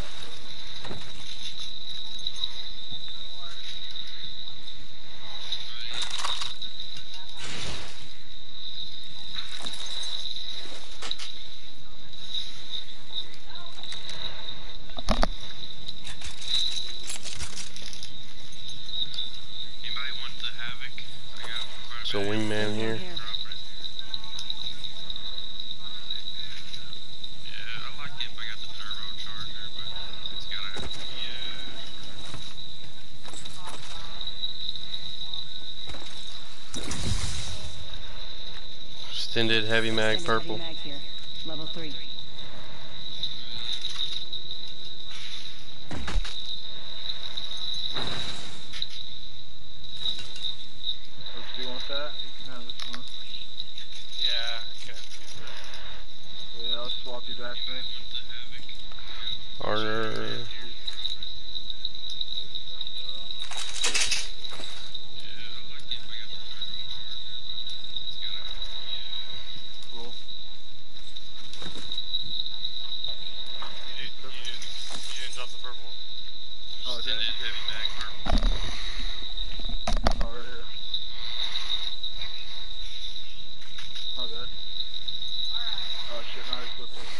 Anybody want the Havoc? I got quite a So bit. wingman here. Yeah, I like it if I got the turbocharger, but it's gotta have Extended heavy mag Extended purple. heavy mag here. Level 3. Do you want that? You can have this one. yeah, I can do that. Yeah, I'll swap you back, man. Want the Havoc? Arner. Cool. You didn't drop the purple one. Oh, it Extended didn't? heavy mag purple. Oh, right here. Oh, good. Oh, shit, now I equipped it.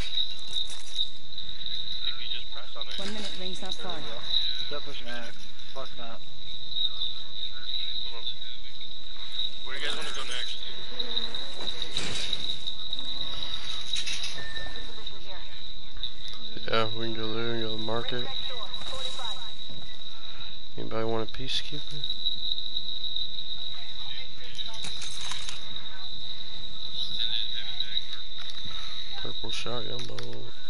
If you just press on it. 1 minute, ring's not There far. we go. Step pushing axe. Fuck not. Come on. Where do you guys want to go next? Yeah, we can go there and go to the market. Anybody want a peacekeeper? Purple shotgun bolt.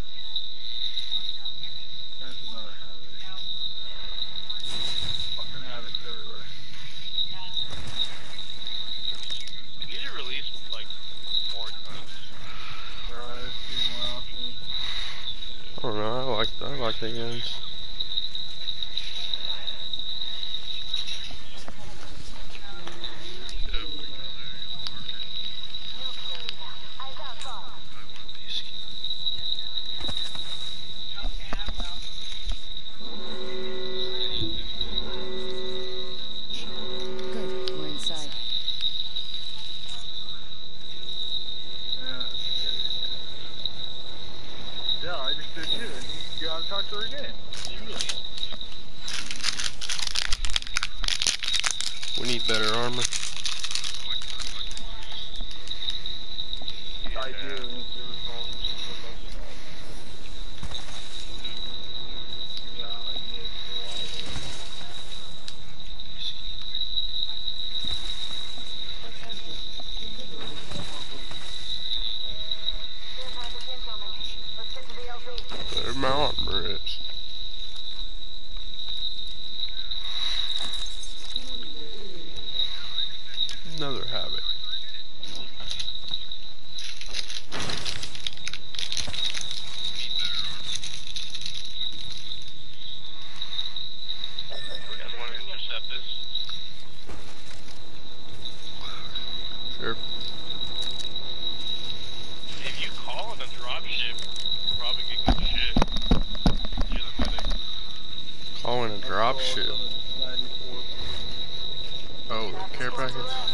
There's another Havoc. Fucking Havocs everywhere. They need to release, like, more guns. Right, see more options. I don't know. I like the guns. Good, we're inside. Yeah. Yeah, I just did you. And you gotta talk to her again. We need better armor. I do. And it's your fault. Yeah, I did for a while. Better my armor is. Another habit. You guys want to intercept this? Sure. If you call in a dropship, you'll probably get good shit. You're the medic. Calling a drop ship. Oh, the care package.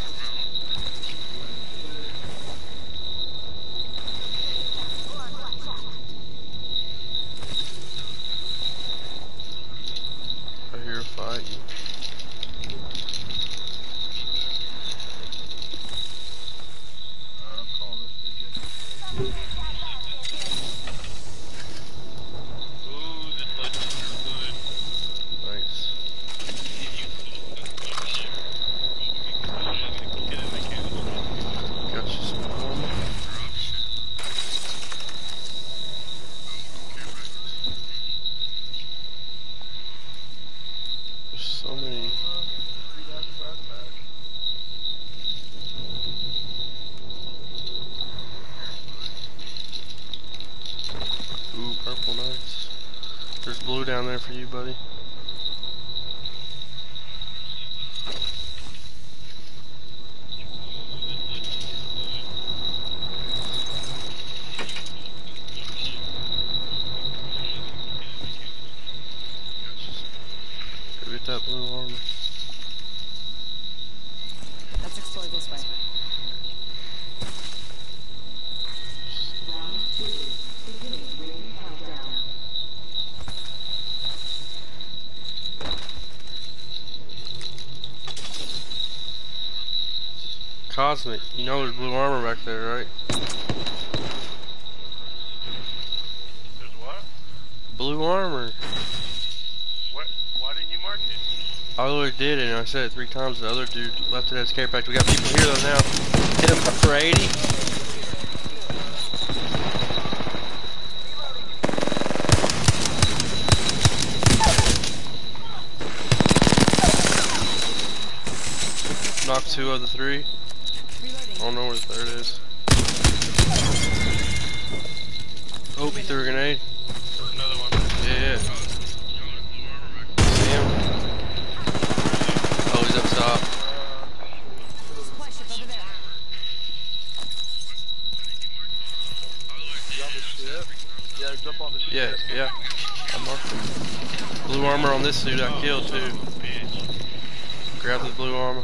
I hear a fight. I'm calling this bitch. Ooh, this legend included. Nice. If you call in a dropship, you'll probably get good shit. Get in the can. Got you some armor. There's so many. Ooh, purple, nice. There's blue down there for you, buddy. Cosmic, you know there's blue armor back there, right? There's what? Blue armor. What? Why didn't you mark it? I literally did it and I said it 3 times. The other dude left it as care package. We got people here though now. Hit him for 80. Knocked 2 of the 3. I don't know where the 3rd is. Oh, he threw a grenade. There's another one. Yeah. See him? Oh, he's up top. Supply ship over there. You on the ship? Yeah, jump on the ship. Yeah, yeah. I marked him. Blue armor on this dude I killed too. Grab the blue armor.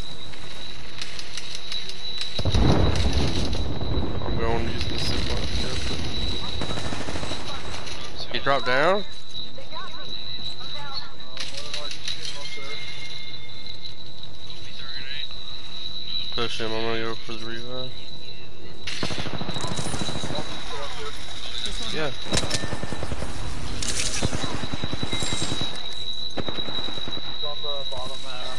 I'm going to use the zip line. He dropped down? Push him, I'm gonna go for the revive. Yeah. It's on the bottom half.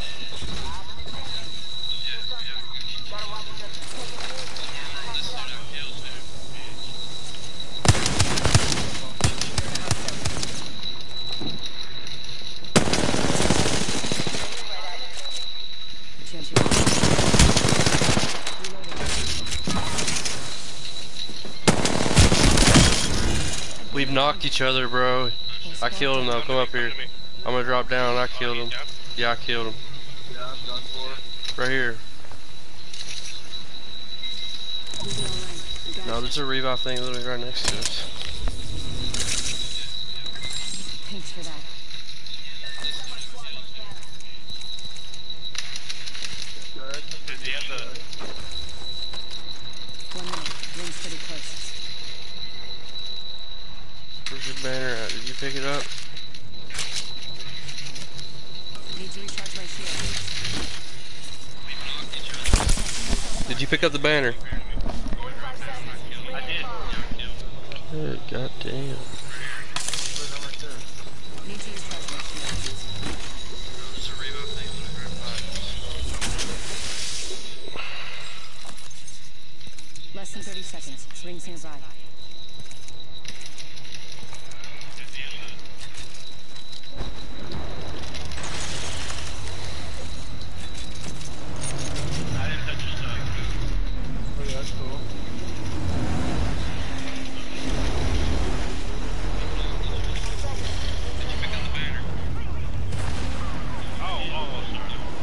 We've knocked each other, bro. I killed him though, come up here. I'm gonna drop down, I killed him. Yeah, I killed him. Yeah, I'm done for. Right here. No, there's a revive thing literally right next to us. Thanks for that. Does he have the... 1 minute. Ring's pretty close. Where's your banner at? Did you pick it up? Need to recharge my shield. Did you pick up the banner? I did. Good, goddamn. Need to recharge my shield. There's a revive thing Less than 30 seconds. Rings nearby. I didn't touch your stuff. Oh yeah, that's cool. Oh, sorry.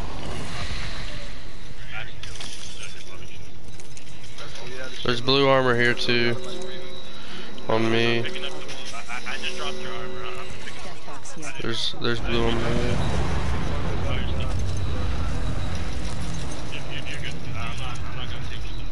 I didn't kill him. That's cool. Yeah, There's blue armor here too. On me. Picking up the... I just dropped your armor. I'm picking up... Death box here. There's blue armor here. Oh, your stuff. You're good. I'm not gonna take your stuff.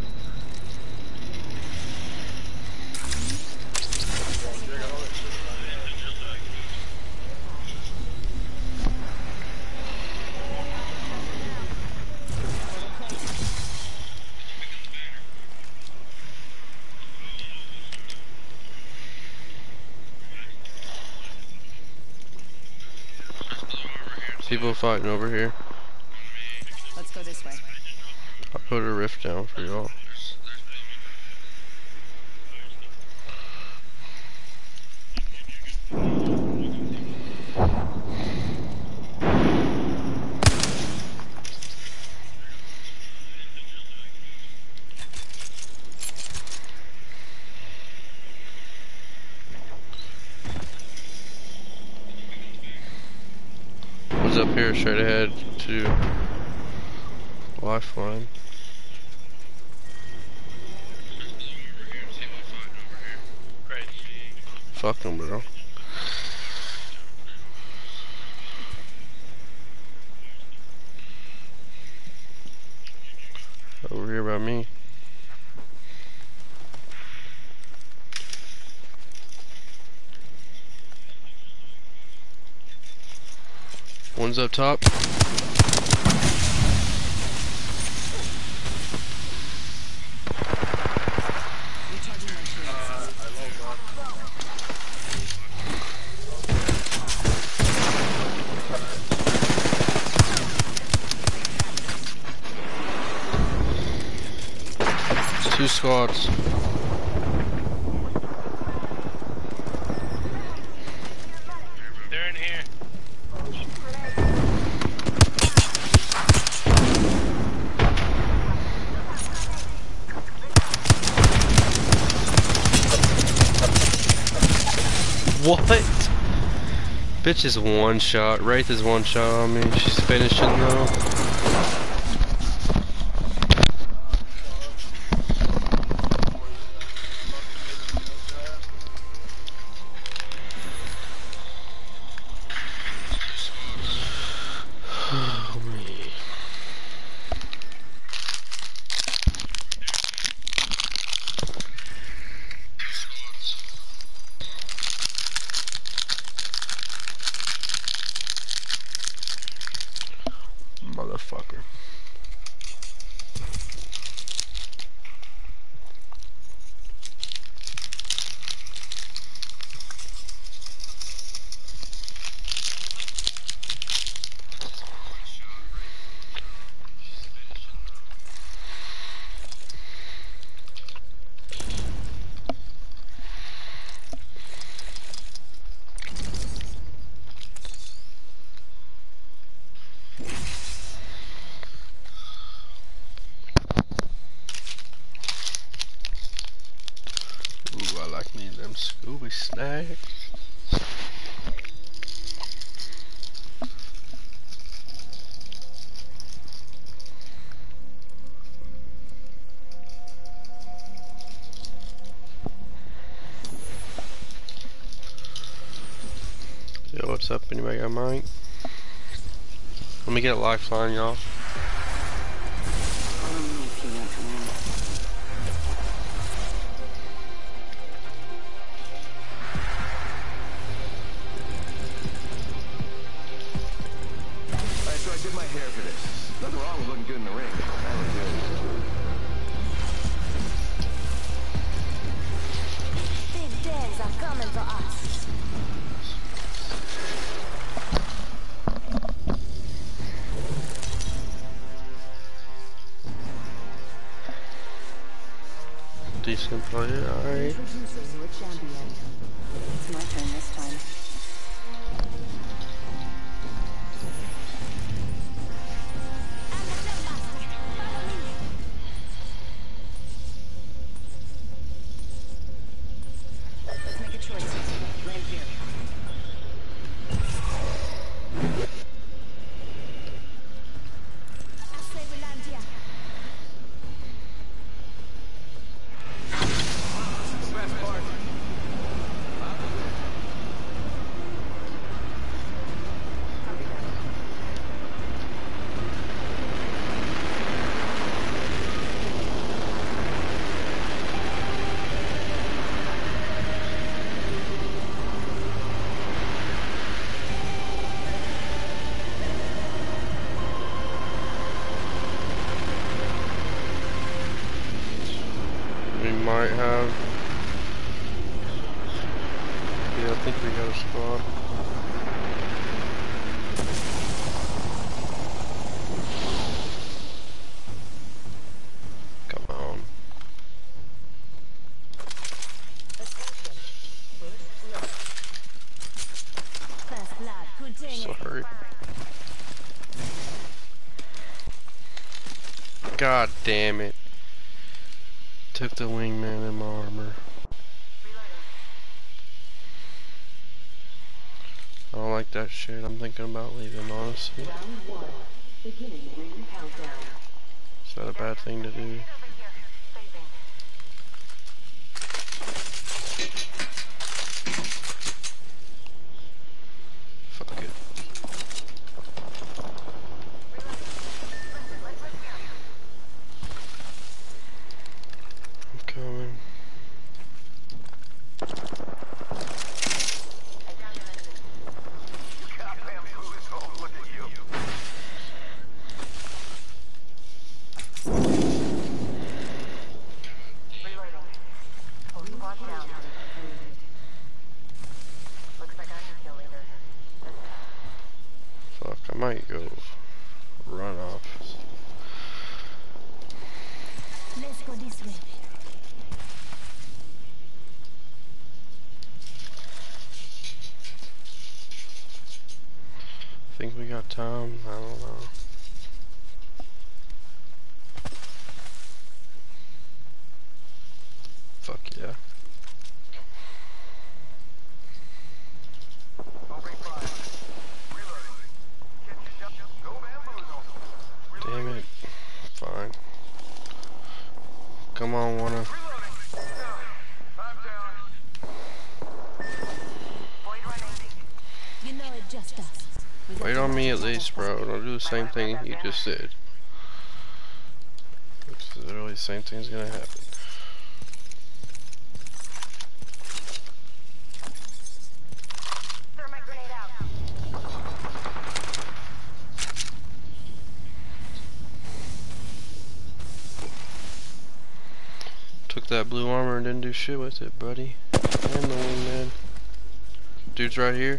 People fighting over here. Let's go this way. I put a rift down for y'all. What's up here straight ahead to Lifeline? Great. Fuck them, bro. Over here by me. One's up top. squads. They're in here. What? Bitch is one shot. Wraith is one shot on me. She's finishing though. Motherfucker. Ooh, I like me them Scooby snacks. Yo, what's up? Anybody got a mic? Let me get a lifeline, y'all. Alright, so I did my hair for this. Nothing wrong with looking good in the ring. I look good. Big days are coming for us. Decent player, alright. Introducing your champion. It's my turn this time. Let's make a choice. Land here. I say we land here. Best part. We might have. Yeah, I think we got a squad. Come on. First blood, putting it. Sorry. God damn it. Took the wingman in my armor. I don't like that shit. I'm thinking about leaving, honestly. Round 1. Beginning ring countdown. Is that a bad thing to do? Fuck it. I'm coming. Goddamn foolish hole, look at you. Fuck, I might go run off. Let's go this way. that time? I don't know. Fuck yeah. Opening fire. Reloading. Get your shot. Go bamboozle. Damn it. Fine. Come on, wanna. Reloading. I'm down. Void running. You know it just us. We got Wait to on me watch at each least, other. bro. Don't do the same thing you just said. It's literally the same thing's gonna happen. Thermite grenade out. Took that blue armor and didn't do shit with it, buddy. And the wingman. Dude's right here.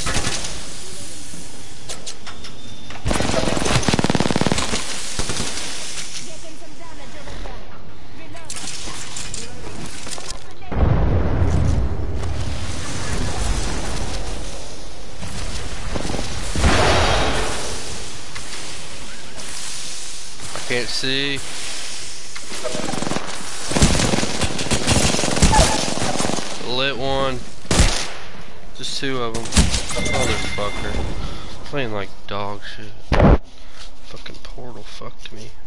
Getting some damage over here. Reloading. I can't see. Lit one. Just two of them. Motherfucker. Playing like dog shit. Fucking portal fucked me.